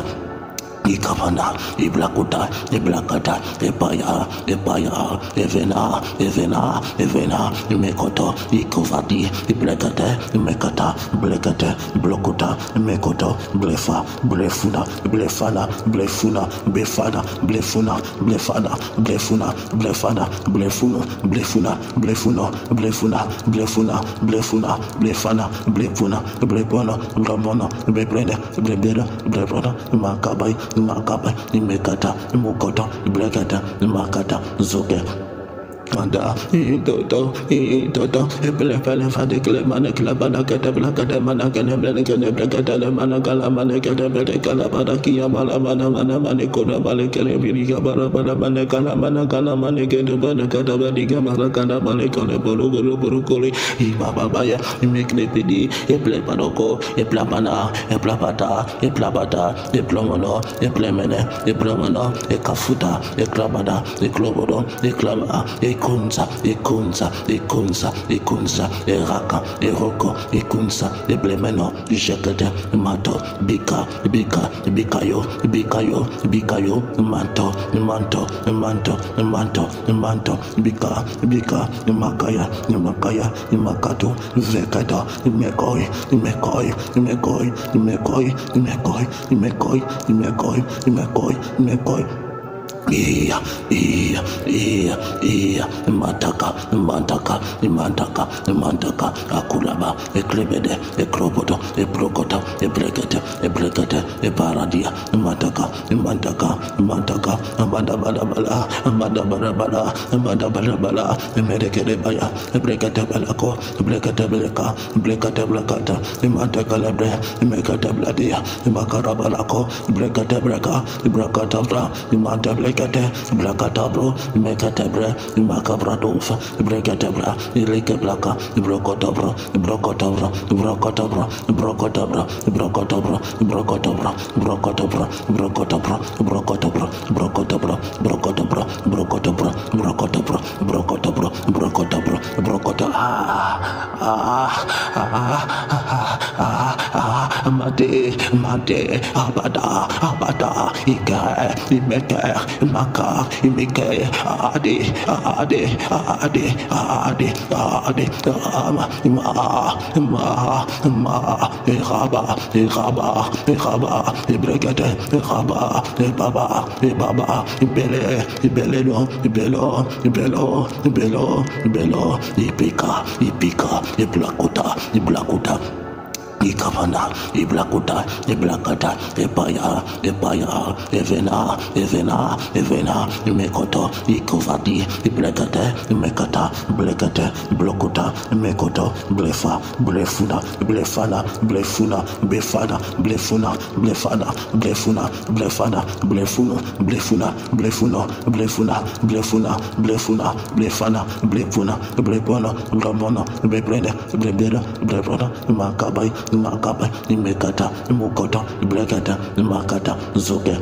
Ikavana, Iblakuta, Iblakata, Epaya, Epaya, Evena, Evena, Evena, Mekoto, Ikovadi, Iblekate, Mekata, Blekate, Blokuta, Mekoto, Blefa, Blefuna, Blefana, Blefuna, Befana, Blefuna, Blefana, Blefuna, Blefana, Blefuna, Blefuna, Blefuna, Blefuna, Blefuna, Blefuna, Blefana, Blefuna, Blefuna, Blabona, Bebreda, Brebeda, Brebona, Makabai. Makaba, Imekata, Mukota, Brekata, Makata, Zoke. Manda, Toto, Toto, Ebelefele Fadikle, Manakla, Banakata, Blakata, Manakana, Blakana, Blakata, Manakala, Manakata, Blakala, Barakia, Malamana, Manikona, Balekele, Viriga, Barabana, Manakala, Manakala, Manikata, Banakata, Badiga, Marakana, Manekone, Borogoro, Borokoli, Ibabaya, Imeklepidi, Eplepanoko, Eplapana, Eplapata, Eplapata, Eplomono, Eplemene, Eplomano, Ekafuta, Eklabada, Eklobodo, Eklama, Ekunza, Ekunza, Ekunza, Ekunza, Eraka, Eroko, Ekunza, Eblemeno, Jekete, Mato, Bika, Bika, Bikayo, Bikayo, Bikayo, Manto, Manto, Manto, Manto, Manto, Bika, Bika, Makaya, Makaya, Makato, Vekata, Mekoi, Mekoi, Mekoi, Mekoi, Mekoi, Mekoi, Mekoi, Mekoi, Mekoi. Iya, iya, iya, iya, Mantaka, Mantaka, Mantaka, Mantaka, Akulaba, Eklebede, Ekroboto, Eprokota, Ebrekete, Ebrekete, Eparadia, Mantaka, Mantaka, Mantaka, Amanda Balabala, Amanda Balabala, Amanda Balabala, Medekede Baya, Ebrekete Balako, Ebrekete Beleka, Ebrekete Blakata, Mantaka Lebre, Mekate Bladia, Makarabalako, Ebrekete Breka, Ebrakata, Manta Blek. Ibrekete, Blakatabro, Mekatebre, Makabradofa, Brekatebra, Ilikeblaka, Brokotobro, Brokotobro, Brokotobro, Brokotobro, Brokotobro, Brokotobro, Brokotobro, Brokotobro, Brokotobro, Brokotobro, Brokotobro, Brokotobro, Brokotobro, Brokotobro, Brokotobro, Brokotobro, ah, ah, ah, ah, ah, ah, Made, Made, Abada, Abada, Ika, Imeke, Maka, Imeke, Ade, Ade, Ade, Ade, Ade, Ma, Ma, Ma, Ma, Iraba, Iraba, Iraba, Ibregate, Iraba, Ibaba, Ibaba, Ibele, Ibeleno, Ibelo, Ibelo, Ibelo, Ibelo, Ipika, Ipika, Iblakuta, Iblakuta. Ikavana, Iblakuta, Iblakata, Epaya, Epaya, Evena, Evena, Evena, Mekoto, Ikovadi, Iblekate, Mekata, Blekate, Blokuta, Mekoto, Blefa, Blefuna, Blefana, Blefuna, Befana, Blefuna, Blefana, Blefuna, Blefana, Blefuna, Blefuna, Blefuna, Blefuna, Blefuna, Blefuna, Blefana, Blefuna, Blefuna, Blabona, Bebreda, Brebeda, Brebona, Makabai, Makaba, Imekata, Mukota, Blekata, Makata, Zoke.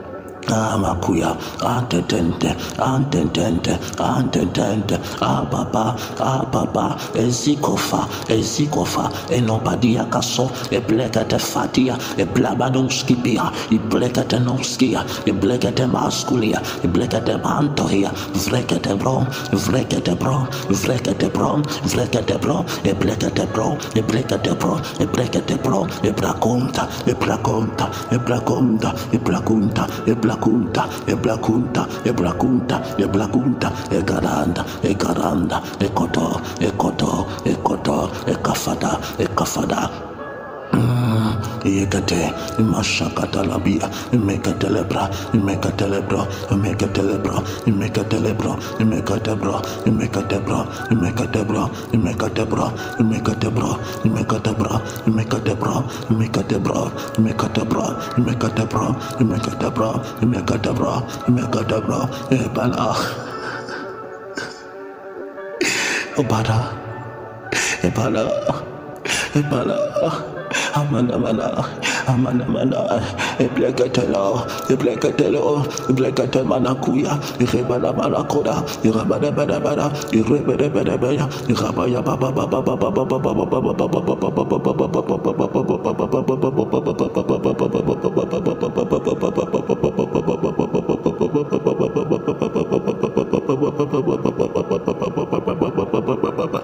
Ah, Makuya, Antetente, Antetente, Antetente, Ah, Papa, Ah, Papa, Ezikofa, Ezikofa, et non pas diakaso, et blekate fatia, et blabadonskipia, et blekate nonskia, et blekate masculia, et blekate mantoria, vrekate bron, vrekate bron, vrekate bron, vrekate bron, et blekate bron, et blekate bron, et blekate bron, et braconta, et braconta, et braconta, et braconta, et braconta. Kunta, e blakunta, e blakunta, e blakunta, e garanda, e garanda, e koto, e koto, e koto, e kafada, e kafada. Yekate, Mashakata labia, Mekatelebra, Mekatelebra, Mekatelebra, Mekatelebra, Mekatebra, Mekatebra, Mekatebra, Mekatebra, Mekatebra, Mekatebra, Mekatebra, Mekatebra, Mekatebra, Mekatebra, Mekatebra, Mekatebra, Mekatebra, Ebala, Obada, Ebala, Ebala. Amana mana, amana mana, eblekatelo, eblekatelo, eblekatemana kuya, irebana mana koda, irabana bana bana, irebana bana bana, irabaya baba baba baba baba baba baba.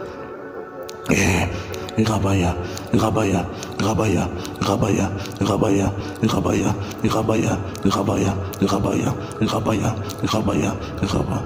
Rabaya, Rabaya, Rabaya, Rabaya, Rabaya, Rabaya, Rabaya, Rabaya, Rabaya, Rabaya, Rabaya, Rabaya.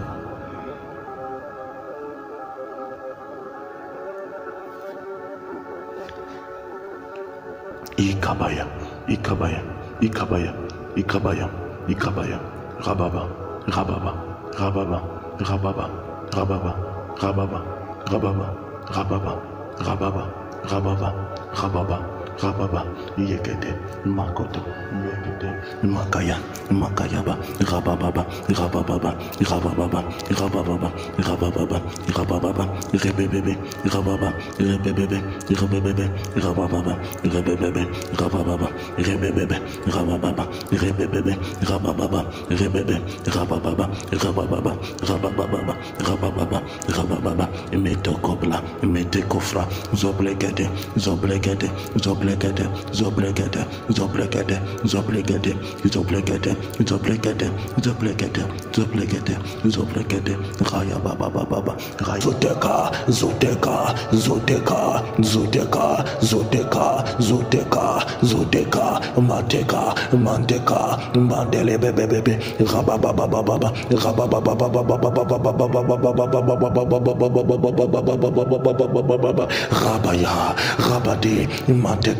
Ikabaya, Ikabaya, Ikabaya, Ikabaya, Ikabaya, Rababa, Rababa, Rababa, Rababa, Rababa, Rababa, Rababa, Rababa. Rababa, Rababa, Rababa, Rababa, Yekete, Makoto, Yekete, Makaya, Makayaba, Rabababa, Rabababa, Rabababa, Rabababa, Rabababa, Rabababa, Rebebebe, Rababa, Rebebebe, Rebebebe, Rabababa, Rebebebe, Rabababa, Rebebebe, Rabababa, Rebebebe, Rabababa, Rebebe, Rabababa, Rabababa, Rabababa, Rabababa, Rabababa, Metokobla, Metekofra, Zoblegede, Zoblegede, Zoblegede, Zoblegede, Zoblegede, Zoblegede, Zoblegede, Zoblegede, Zoblegede, Zoblegede, Zoblegede, Raya Baba Baba, Raya Zoteka, Zoteka, Zoteka, Zoteka, Zoteka, Zoteka, Zoteka, Mateka, Manteka, Mandele Bebe Bebe, Rababa Baba Baba, Rababa Baba Baba Rabaya, Rabade, Mate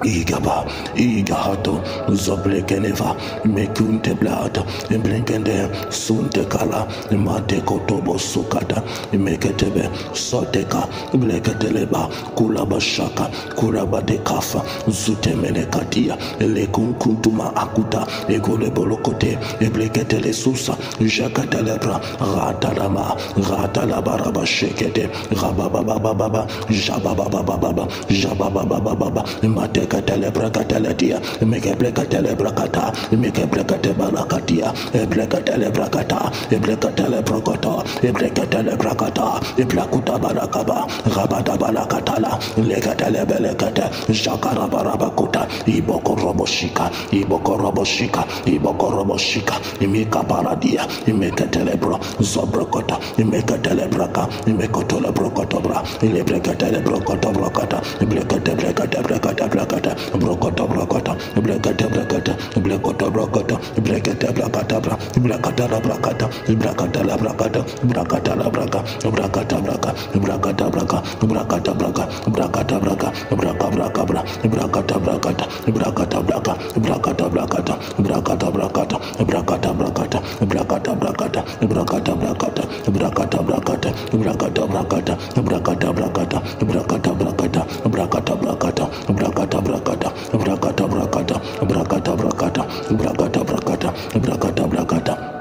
Igaba, Igahato, Zoblekeneva, Mekunte Blata, Blinkende, Sunte Kala, Mate Kotobo Sukata, Meketebe, Soteka, Bleketeleba, Kulabashaka, Kurabade Kafa, Zutemene Katia, Lekun Kuntuma Akuta, Egolebolokote, Ebleketele Susa, Jacatelebra, Ratalama, Ratalabaraba Shekete, Rabababa, Jabababa, Jabababa, Mate Brakateledia, make a Brakatelebrakata, make a Brakatebalacatia, a Brakatelebrakata, a Brakatelebrakata, a Brakatelebrakata, a Blakuta Barakaba, Rabata Balakatala, Lekatelebelekata, Jakarabarabakuta, Iboko Roboshika, Iboko Roboshika, Iboko Roboshika, Imika Paradia, Imeka Telebro, Zobrokota, Imeka Telebraka, Imekotola Brokotobra, Ilebrekatelebrokoto Brokata, Brekate Brekate Brekate. Brokota brokota, brekata brekata, brekota brokota, brekata brakata bra, brakata la brakata, brakata la brakata, brakata la braka, brakata braka, brakata braka, brakata braka, brakata braka, braka braka bra, brakata brakata, brakata braka, brakata brakata, brakata brakata, brakata brakata, brakata brakata, brakata brakata, brakata brakata, brakata brakata, brakata brakata, brakata brakata, brakata brakata, brakata brakata, Brakata brakata, brakata brakata, brakata brakata, brakata brakata.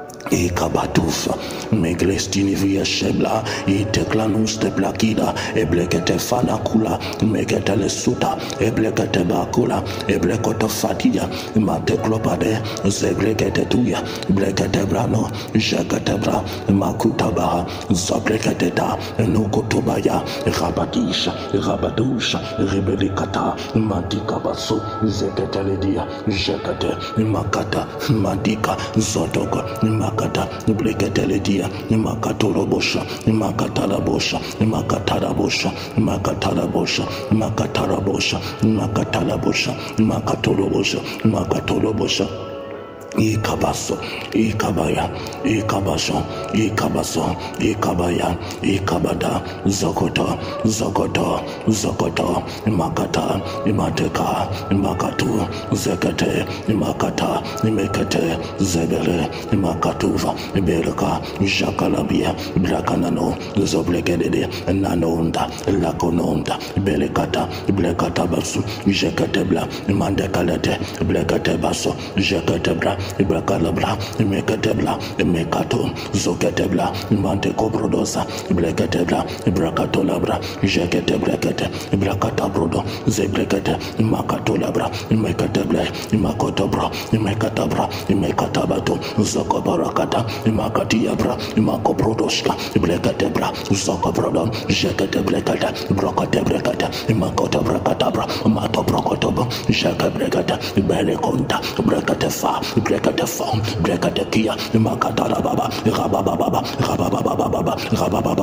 Ekabatufa, Meglestini via Shebla, Eteklanus de Blakida, Eblekete Fanakula, Megetele Suta, Eblekete Bakula, Eblekota Fatia, Mateklopade, Zegrekete Tuya, Blekete Brano, Jakatebra, Makutabaha, Zabreketeta, Nukotobaya, Rabatisha, Rabadusha, Rebelikata, Matikabasu, Zeketeledia, Jakate, Makata, Madika, Zotoka, Makata, Bleketeledia, Makatolobosha, Makatalabosha, Makatarabosha, Makatarabosha, Makatarabosha, Makatalabosha, Makatolobosha, Makatolobosha. Ikabaso, Ikabaya, Ikabaso, Ikabaso, Ikabaya, Ikabada, Zokota, Zokota, Zokota, Makata, Imateka, Makatu, Zekate, Makata, Imekate, Zebele, Makatuva, Belka, Jakalabia, Brakanano, Zoblegede, Nanonda, Lakononda, Belekata, Blekata Basu, Jekatebla, Mandekalete, Blekate Baso, Jekatebra. Ibrakalabra, Mekatebla, Mekato, Zokatebla, Manteko Brodosa, Blekatebla, Ibrakatolabra, Jekatebrekete, Ibrakata Brodo, Zebrekete, Makatolabra, Mekatebla, Makotobra, Mekatabra, Mekatabato, Zokobarakata, Makatiabra, Makobrodoska, Blekatebra, Zokobrodon, Jekatebrekata, Brokatebrekata, Makotabrakata, Matobrokotobo, Jekabrekata, Belekonta, Brekatefa. Break at the phone, break at the kia, Makatara Baba, Rababa Baba, Rababa Baba, Rababa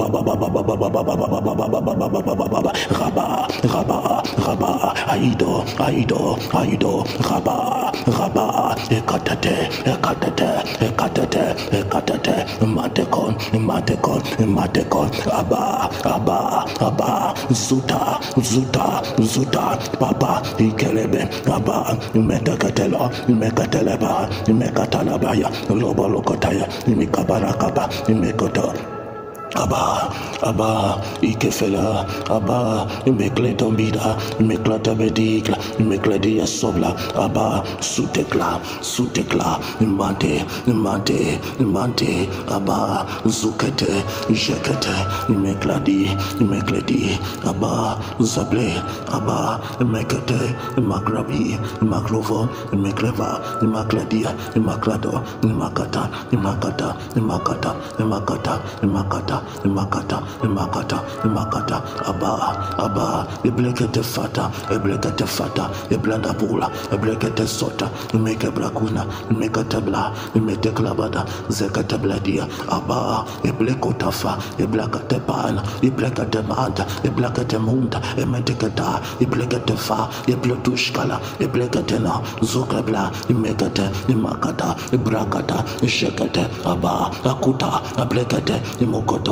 Baba, Rabba, Rabba, Rabba, Aido, Aido, Aido, Rabba, Rabba, Ekatate, Ekatate, Ekatate, Ekatate, Matekon, Matekon, Matekon, Abba, Abba, Abba, Zuta, Zuta, Zuta, Papa, Ikelebe, Abba, Metakatelo, Mekatele. Imekatalabaya, Lobolokotaya, Imikabarakaba, Imekoto. Abba, Abba, Ikefela, Abba, Imekletobida, Imeklatabedikla, Imekledia Sobla, Abba, Sutekla, Sutekla, Imante, Imante, Imante, Abba, Zukete, Jekete, Imekladi, Imekledi, Abba, Zable, Abba, Imekete, Imagrabi, Imaklovo, Imekleva, Imakledia, Imaklado, Imakata, Imakata, Imakata, Imakata, Imakata. Imakata, Imakata, Imakata, Abba, Abba, Iblekete Fata, Iblekete Fata, Iblanda Bula, Iblekete Sota, Imeke Brakuna, Imekatabla, Imeteklabada, Zekatabladia, Abba, Iblekotafa, Iblakate Pan, Iblekate Manta, Iblakate Munda, Imetekata, Iblekate Fa, Ibletushkala, Iblekatena, Zokabla, Imekate, Imakata, Ibrakata, Ishekate, Abba, Akuta, Ablekate, Imokoto.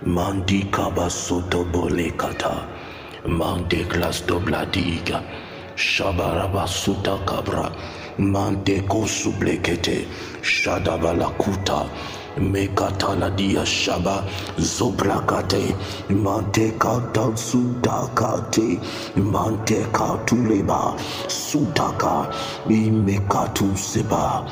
Mandi kabasoto bolekata. Mande glas dobladiga. Shabaraba suta kabra. Mande kosublekete. Shadabalakuta. Mekatala dia shaba zobrakate mante kata sudakate mante katuleba sudaka imekatu seba.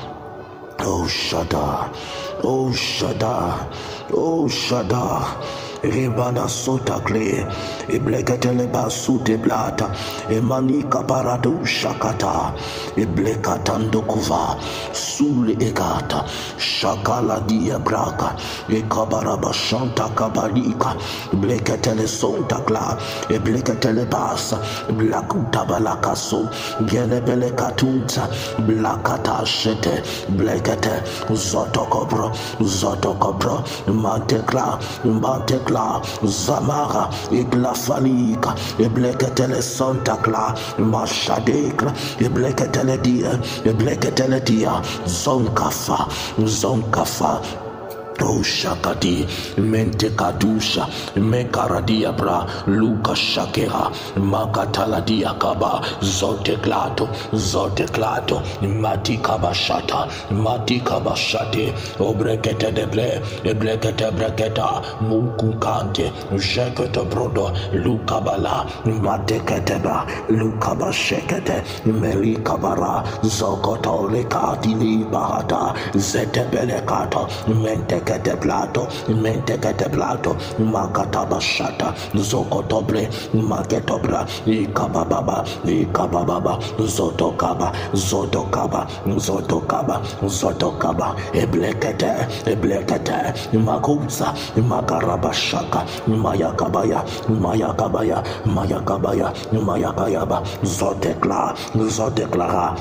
Oh Shada, oh Shada, oh Shada. Rebana sota kle, eblekatele basute blata, emanika paradu shakata, eblekatando kuva, sule egata, shakala dia braka, ekabaraba shanta kabalika, blekatele sonta kla, eblekatele basa, blakuta balakaso, gelebele katunza, blakata shete, blekate, zotokobro, zotokobro, mantekla, mantekla. Zamara, Iglafalika, Iblekatele Santa Cla, Mashadekla, Iblekatele Dia, Iblekatele Dia, Zonkafa, Zonkafa. Oh Shakati, Mente Kadusha, Mekaradia Bra, Luka Shakera, Makataladia Kaba, Zoteklato, Zoteklato, Mati Kabashata, Mati Kabashate, Obrekete de Ble, Ebrekete Breketa, Mukukante, Jekete Brodo, Lukabala, Mateketeba, Lukabashekete, Melikabara, Zokoto Lekatili Bahata, Zetebelekata, Mente Kete plato, mente kete plato, makataba shata, zokotobre, maketobra, ikababa, ikababa, zotokaba, zotokaba, zotokaba, zotokaba, eblekete, eblekete, makuza, makaraba shaka, mayakabaya, mayakabaya, mayakabaya, mayakayaba, zotekla, zoteklara.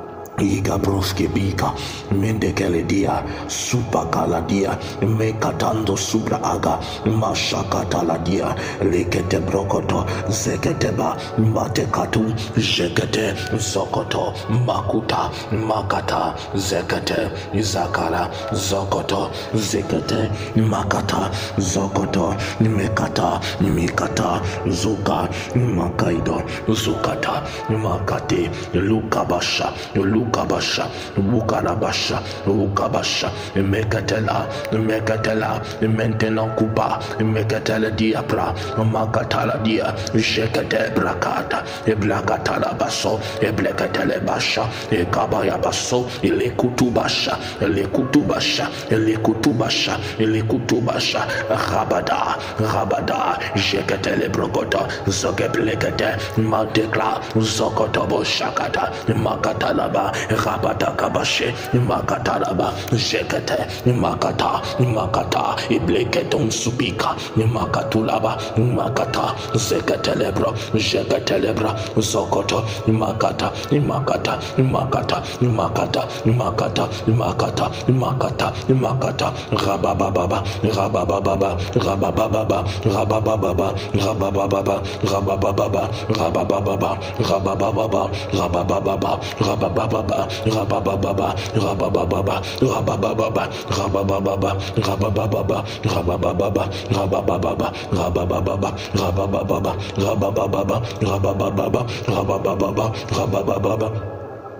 Igabroske bika mendekeledia supakaladia mekatando subra aga mashakataladia lekete brokoto zeketeba matekatu jekete zokoto makuta makata zekete zakara zokoto zekete makata zokoto mekata mikata zuka makaido zukata makate lukabasha Lukabasha, Wukarabasha, Wukabasha, Mekatela, Mekatela, Mentena Kupa, Mekatela Diapra, Makatala Dia, Shekate Brakata, Eblakatala Basso, Eblekatele Basha, Ekabaya Basso, Elekutubasha, Elekutubasha, Elekutubasha, Elekutubasha, Rabada, Rabada, Shekatele Brokota, Zokeblekate, Mantekla, Zokotobo Shakata, Makatalaba. Rabata kabashe, Makataraba, Jekete, Makata, Makata, Ibleketon Subika, Makatulaba, Makata, Zeketelebra, Jeketelebra, Zokoto, Makata, Makata, Makata, Makata, Makata, Makata, Makata, Makata, Rabababa, Rabababa, Rabababa, Rabababa, Rabababa, Rabababa, Rabababa, Rabababa, Rabababa, Rabababa. Rabababa, Rabababa, Rabababa, Rabababa, Rabababa, Rabababa, Rabababa, Rabababa, Rabababa, Rabababa, Rabababa, Rabababa, Rabababa.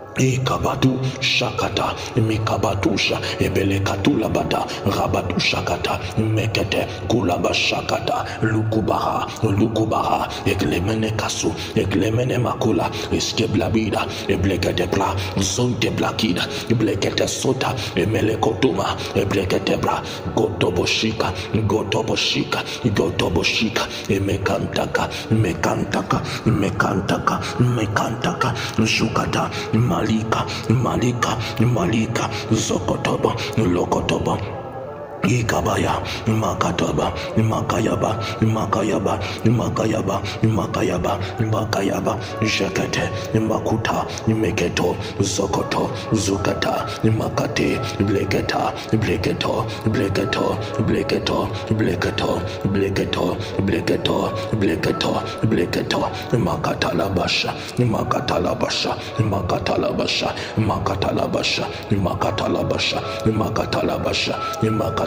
Ikabatu shakata mikabatusha ebelekatula bata rabatu shakata mekete kulaba shakata lukubaha lukubaha eklemene kasu eklemene makula eskeblabida eblekete bra zonte blakida eblekete sota emelekotuma eblekete bra gotoboshika gotoboshika gotoboshika emekantaka mekantaka mekantaka mekantaka shukata Malika, Malika, Malika, Zokotoba, Lokotoba. Ikabaya, Makataba, Makayaba, Makayaba, Makayaba, Makayaba, Makayaba, Jakate, Makuta, Meketo, Zokoto, Zukata, Makate, Bleketa, Bleketo, Bleketo, Bleketo, Bleketo, Bleketo, Bleketo, Bleketo, Bleketo, Makatalabasha, Makatalabasha, Makatalabasha, Makatalabasha, Makatalabasha, Makatalabasha, Makatalabasha,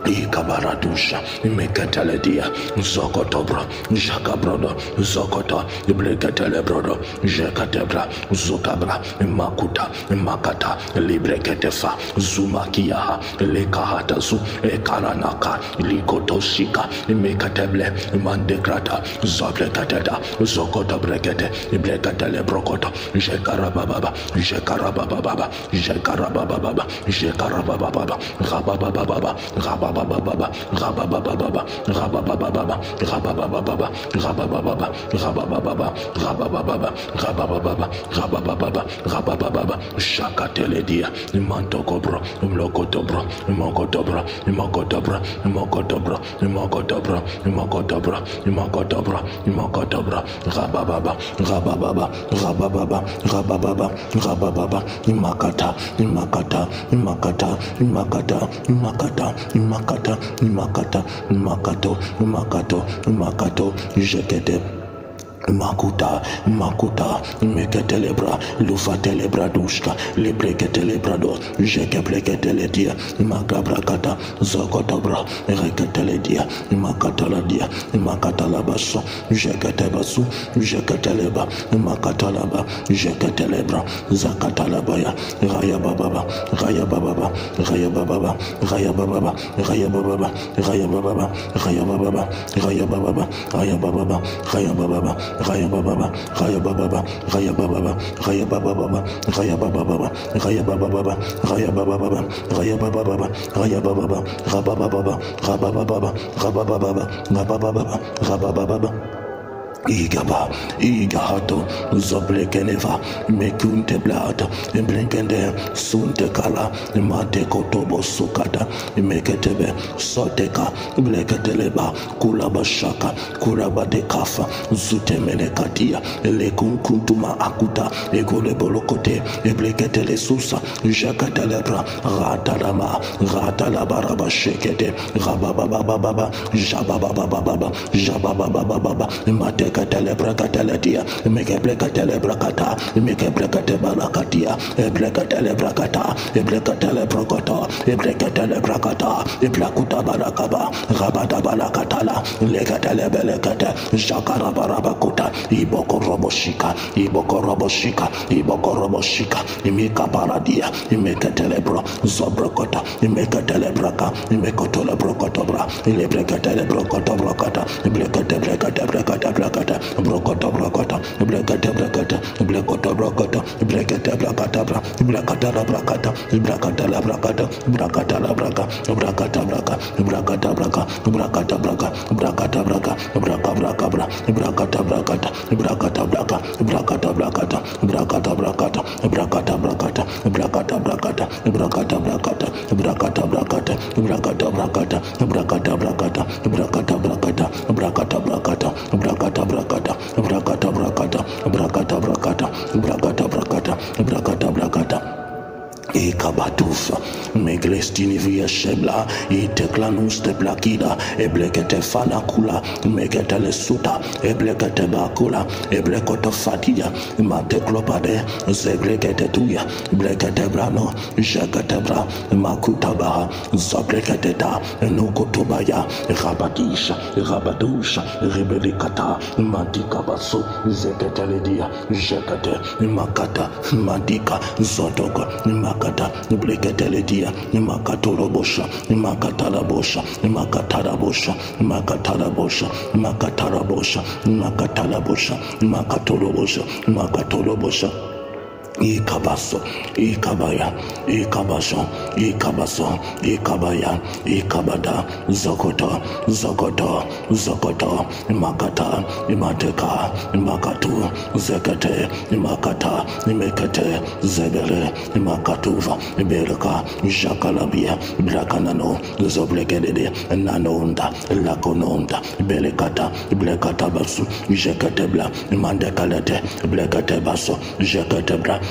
Ikabaradusha, Mekateledia, Zokotobra, Jakabrodo, Zokota, Ibrekatelebrodo, Jakatebra, Zotabra, Makuta, Makata, Libreketefa, Zumakia, Lekahatazu, Ekaranaka, Likotoshika, Mekateble, Mandekrata, Zobrekateda, Zokota Brekete, Ibrekatelebrokoto, Jekarababa, Jekarababa, Jekarababa, Jekarababa, Rabababa, Rabababa. Rabababa, Rabababa, Rabababa, Rabababa, Rabababa, Rabababa, Rabababa, Rabababa, Rabababa, Rabababa, Shakateledia, Mantokobro, Mlokotobro, Mokotobro, Mokotobro, Mokotobro, Mokotobro, Mokotobro, Mokotobro, Mokotobro, Rabababa, Rabababa, Rabababa, Rabababa, Rabababa, Makata, Makata, Makata, Makata, Makata, Makata, Makata, Makato, Makato, Makato, Jekete. Makuta, Makuta, Meketelebra, Lufatelebra Dushka, Lebreketelebrado, Jekebreketeledia, Makabrakata, Zokotobra, Reketeledia, Makataladia, Makatalabaso, Jeketebasu, Jeketeleba, Makatalaba, Jeketelebra, Zakatalabaya, Raya Baba, Raya Baba, Raya Baba, Raya Baba, Raya Baba, Raya Baba, Raya Baba, Raya Baba, Raya Baba, Raya Baba, Raya Baba, Raya Baba, Raya Baba, Raya Baba, Raya Baba, Raya Baba, Raya Baba, Raya Baba, Raya Baba, Rababa, Rababa, Rababa, Rababa, Rababa. Igaba, Igahato, Zoblekeneva, Mekunte Blata, Blinkende, Sunte Kala, Mate Kotobo Sukata, Meketebe, Soteka, Bleketeleba, Kulabashaka, Kurabadekafa, Zutemenekatia, Lekunkuntuma Akuta, Egolebolokote, Ebleketele Susa, Jakatalebra, Ratalama, Ratalabaraba Shekete, Rabababa, Jabababa, Jabababa, Mate Telebra Catalatia, make a black telebracata, make a black tebalakatia, a black telebracata, a black telebracata, a black telebracata, a blacuta barakaba, Rabata balakatala, Legatelebelecata, Jacarabarabacuta, Iboko Roboshika, Iboko Roboshika, Iboko Roboshika, Imika Paradia, Imeka Telebro, Zobrocota, Imeka Telebraca, Imeko Tolebrocotobra, Ilebreka Telebrocotobra, Blecate Brecate Brecate Brecate. Brokota brokota, blekata brakata, blekota brokota, blekata brakata bra, brakata la brakata, brakata la brakata, brakata la braka, brakata braka, brakata braka, brakata braka, brakata braka, braka braka bra, brakata brakata, brakata braka, brakata brakata, brakata brakata, brakata brakata, brakata brakata, brakata brakata, brakata brakata, brakata brakata, brakata brakata, brakata brakata, brakata brakata, brakata brakata, brakata brakata, brakata brakata, brakata brakata, brakata brakata. Ekabatufa, Meglestini via Shebla, Iteklanus de Blakida, Eblekete Fanakula, Megetele Suta, Eblekete Bakula, Eblekoto Fatia, Mateklopade, Zeglekete Tuya, Blekete Brano, Jakatebra, Makutabaha, Zableketeta, Nukotobaya, Rabatisha, Rabadusha, Rebelikata, Matikabaso, Zeketeledia, Jakate, Makata, Madika, Zotoko, Makata, Bleketeledia, Makatolobosha, Makatalabosha, Makatarabosha, Makatarabosha, Makatarabosha, Makatalabosha, Makatolobosha, Makatolobosha. Ikabaso, Ikabaya, Ikabaso, Ikabaso, Ikabaya, Ikabada, Zokota, Zokota, Zokota, Makata, Imateka, Makatu, Zekate, Makata, Mekate, Zebele, Makatuva, Berka, Jakalabia, Brakanano, Zoblegede, Nanonda, Lakononda, Belekata, Blekata Basu, Jekatebla, Mandekalete, Blekate Baso, Jekatebra,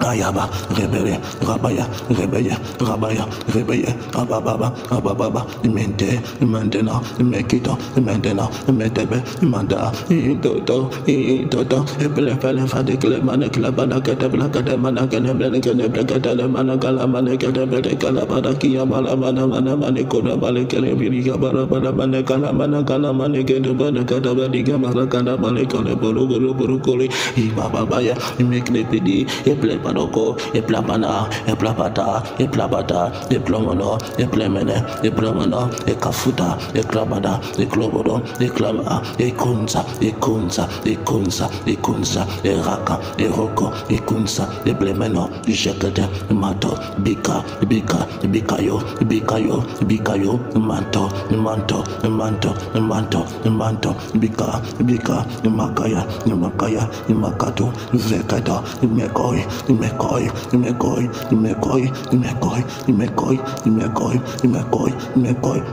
Ayaba, rebelle, rabaya, rebelle, rabaya, rebelle, abababa, abababa, mente, mandena, mekita, mandena, metebe, manda, itoto, itoto, ebele fele fadikle, manekla, banakata, blakata, manakana, blakata, blakata, manakala, manakata, blakala, banakia, malamana, mana, manikona, manekele, virika, barabana, manakala, manakala, manekata, banakata, badika, marakana, manekale, borogoro, borokole, ibababaya, meklepidi, eble Panoko, Eplabana, Eplabata, Eplabata, Eplomono, Eplemene, Eplomono, Ekafuta, Eklabada, Eklobodo, Eklama, Ekunza, Ekunza, Ekunza, Ekunza, Eraka, Eroko, Ekunza, Eblemeno, Jekete, Mato, Bika, Bika, Bikayo, Bikayo, Bikayo, Manto, Manto, Manto, Manto, Manto, Bika, Bika, Makaya, Makaya, Makato, Vekata, Mekoi, Mekoi, Mekoi, Mekoi, Mekoi, Mekoi, Mekoi, Mekoi, Mekoi.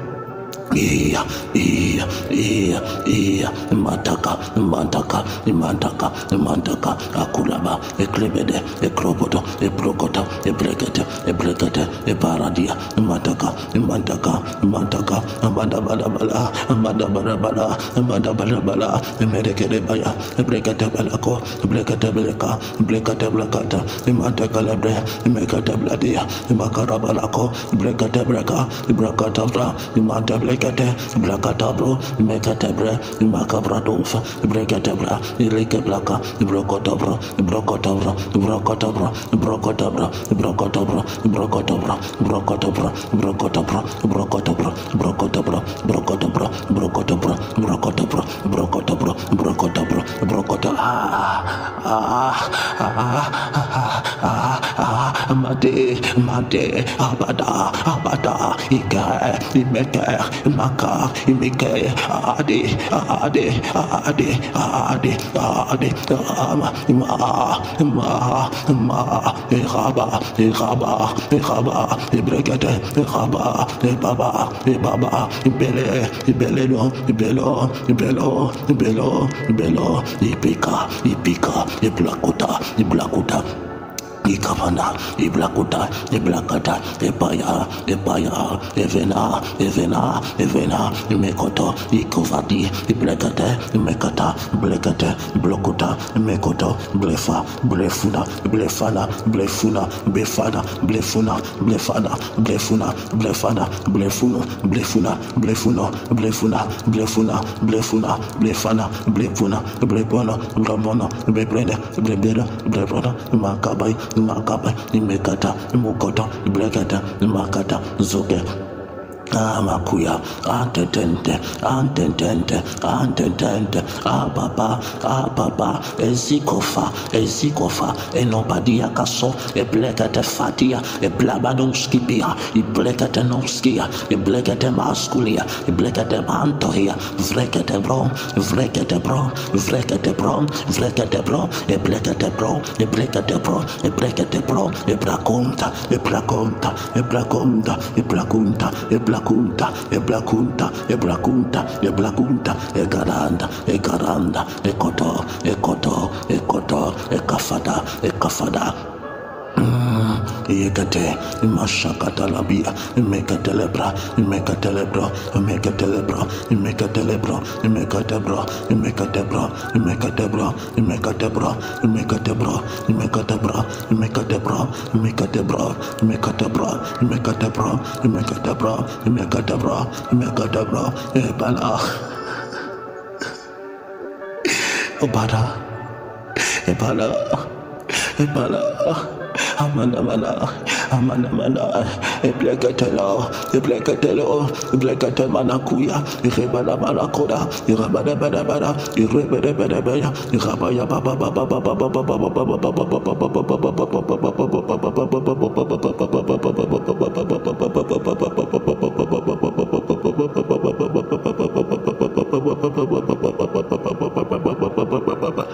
Iya, iya, iya, iya, mataka, mataka, mataka, mataka, akulaba, eklebede, ekrobodo, ebrokota, ebrekete, ebrekete, ebaradia, mataka, mataka, mataka, amadabala, amadabala, amadabala, emedekede baya, ebrekete belako, ebrekete beleka, ebrekete belakata, emataka lebre, emekate bladia, emakarabalako, ebrekete breka, ebrakata bra, ematable Kate, Blackatabro, Mekatabra, Macabradofa, Brecatabra, Ilike Blacka, Brocotobra, Brocotobra, Brocotobra, Brocotobra, Brocotobra, Brocotobra, Brocotobra, Brocotobra, Brocotobra, Brocotobra, Brocotobra, Brocotobra, Brocotobra, Brocotobra, Brocotobra, Brocota, ah, ah, ah, ah, ah, ah, Mate, Mate, Abada, Abada, Ika, Imeka, Maka, Imike, Ade, Ade, Ade, Ade, Ade, Ama, Ma, Ma, Ma, Eraba, Eraba, Eraba, Ebregate, Eraba, Ebaba, Ebaba, Ibele, Ibeleno, Ibelo, Ibelo, Ibelo, Ibelo, Ipika, Ipika, Iblakuta, Iblakuta. Ikavana, Iblakuta, Iblakata, Ebaya, Ebaya, Evena, Evena, Evena, Mekoto, Ikovadi, Iblekate, Mekata, Blekate, Blokuta, Mekoto, Blefa, Blefuna, Blefana, Blefuna, Befana, Blefuna, Blefana, Blefuna, Blefana, Blefuna, Blefuna, Blefuna, Blefuna, Blefuna, Blefuna, Blefana, Blefuna, Blefuna, Blabona, Bebreda, Brebeda, Brebona, Makabai, Makaba, Imekata, Mukota, Brekata, Makata, Zoke. Amakuya, antetente, antetente, antetente, ababa, ababa, ezikofa, ezikofa, enobadia kaso, e blekete fatia, e blabadoskipia, e blekete noskia, e blekete masculia, e blekete mantohia, vrekete bro, vrekete bro, vrekete bro, vrekete bro, e blekete bro, e blekete bro, e blekete bro, e braconta, e braconta, e braconta, e braconta, e braconta. Kunta, e blacunta, e blacunta, e blacunta, e garanda, e garanda, e koto, e koto, e koto, e kafada, e kafada. Yekate, Mashakata Labia, Mekatelebra, Mekatelebra, Mekatelebra, Mekatelebra, Mekatebra, Mekatebra, Mekatebra, Mekatebra, Mekatebra, Mekatebra, Mekatebra, Mekatebra, Mekatebra, Mekatebra, Mekatebra, Mekatebra, Mekatebra, Ebala, Obada, Ebala, Ebala. Amana mana, amana mana, eblekatelo, eblekatelo, eblekatelo kuya, irebana manakoda, irabana bana bana, irebana bana bana, irabaya baba baba baba baba baba baba.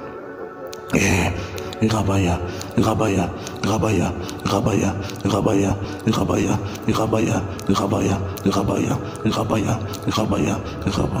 Rabaya, Rabaya, Rabaya, Rabaya, Rabaya, Rabaya, Rabaya, Rabaya, Rabaya, Rabaya, Rabaya, Rabaya.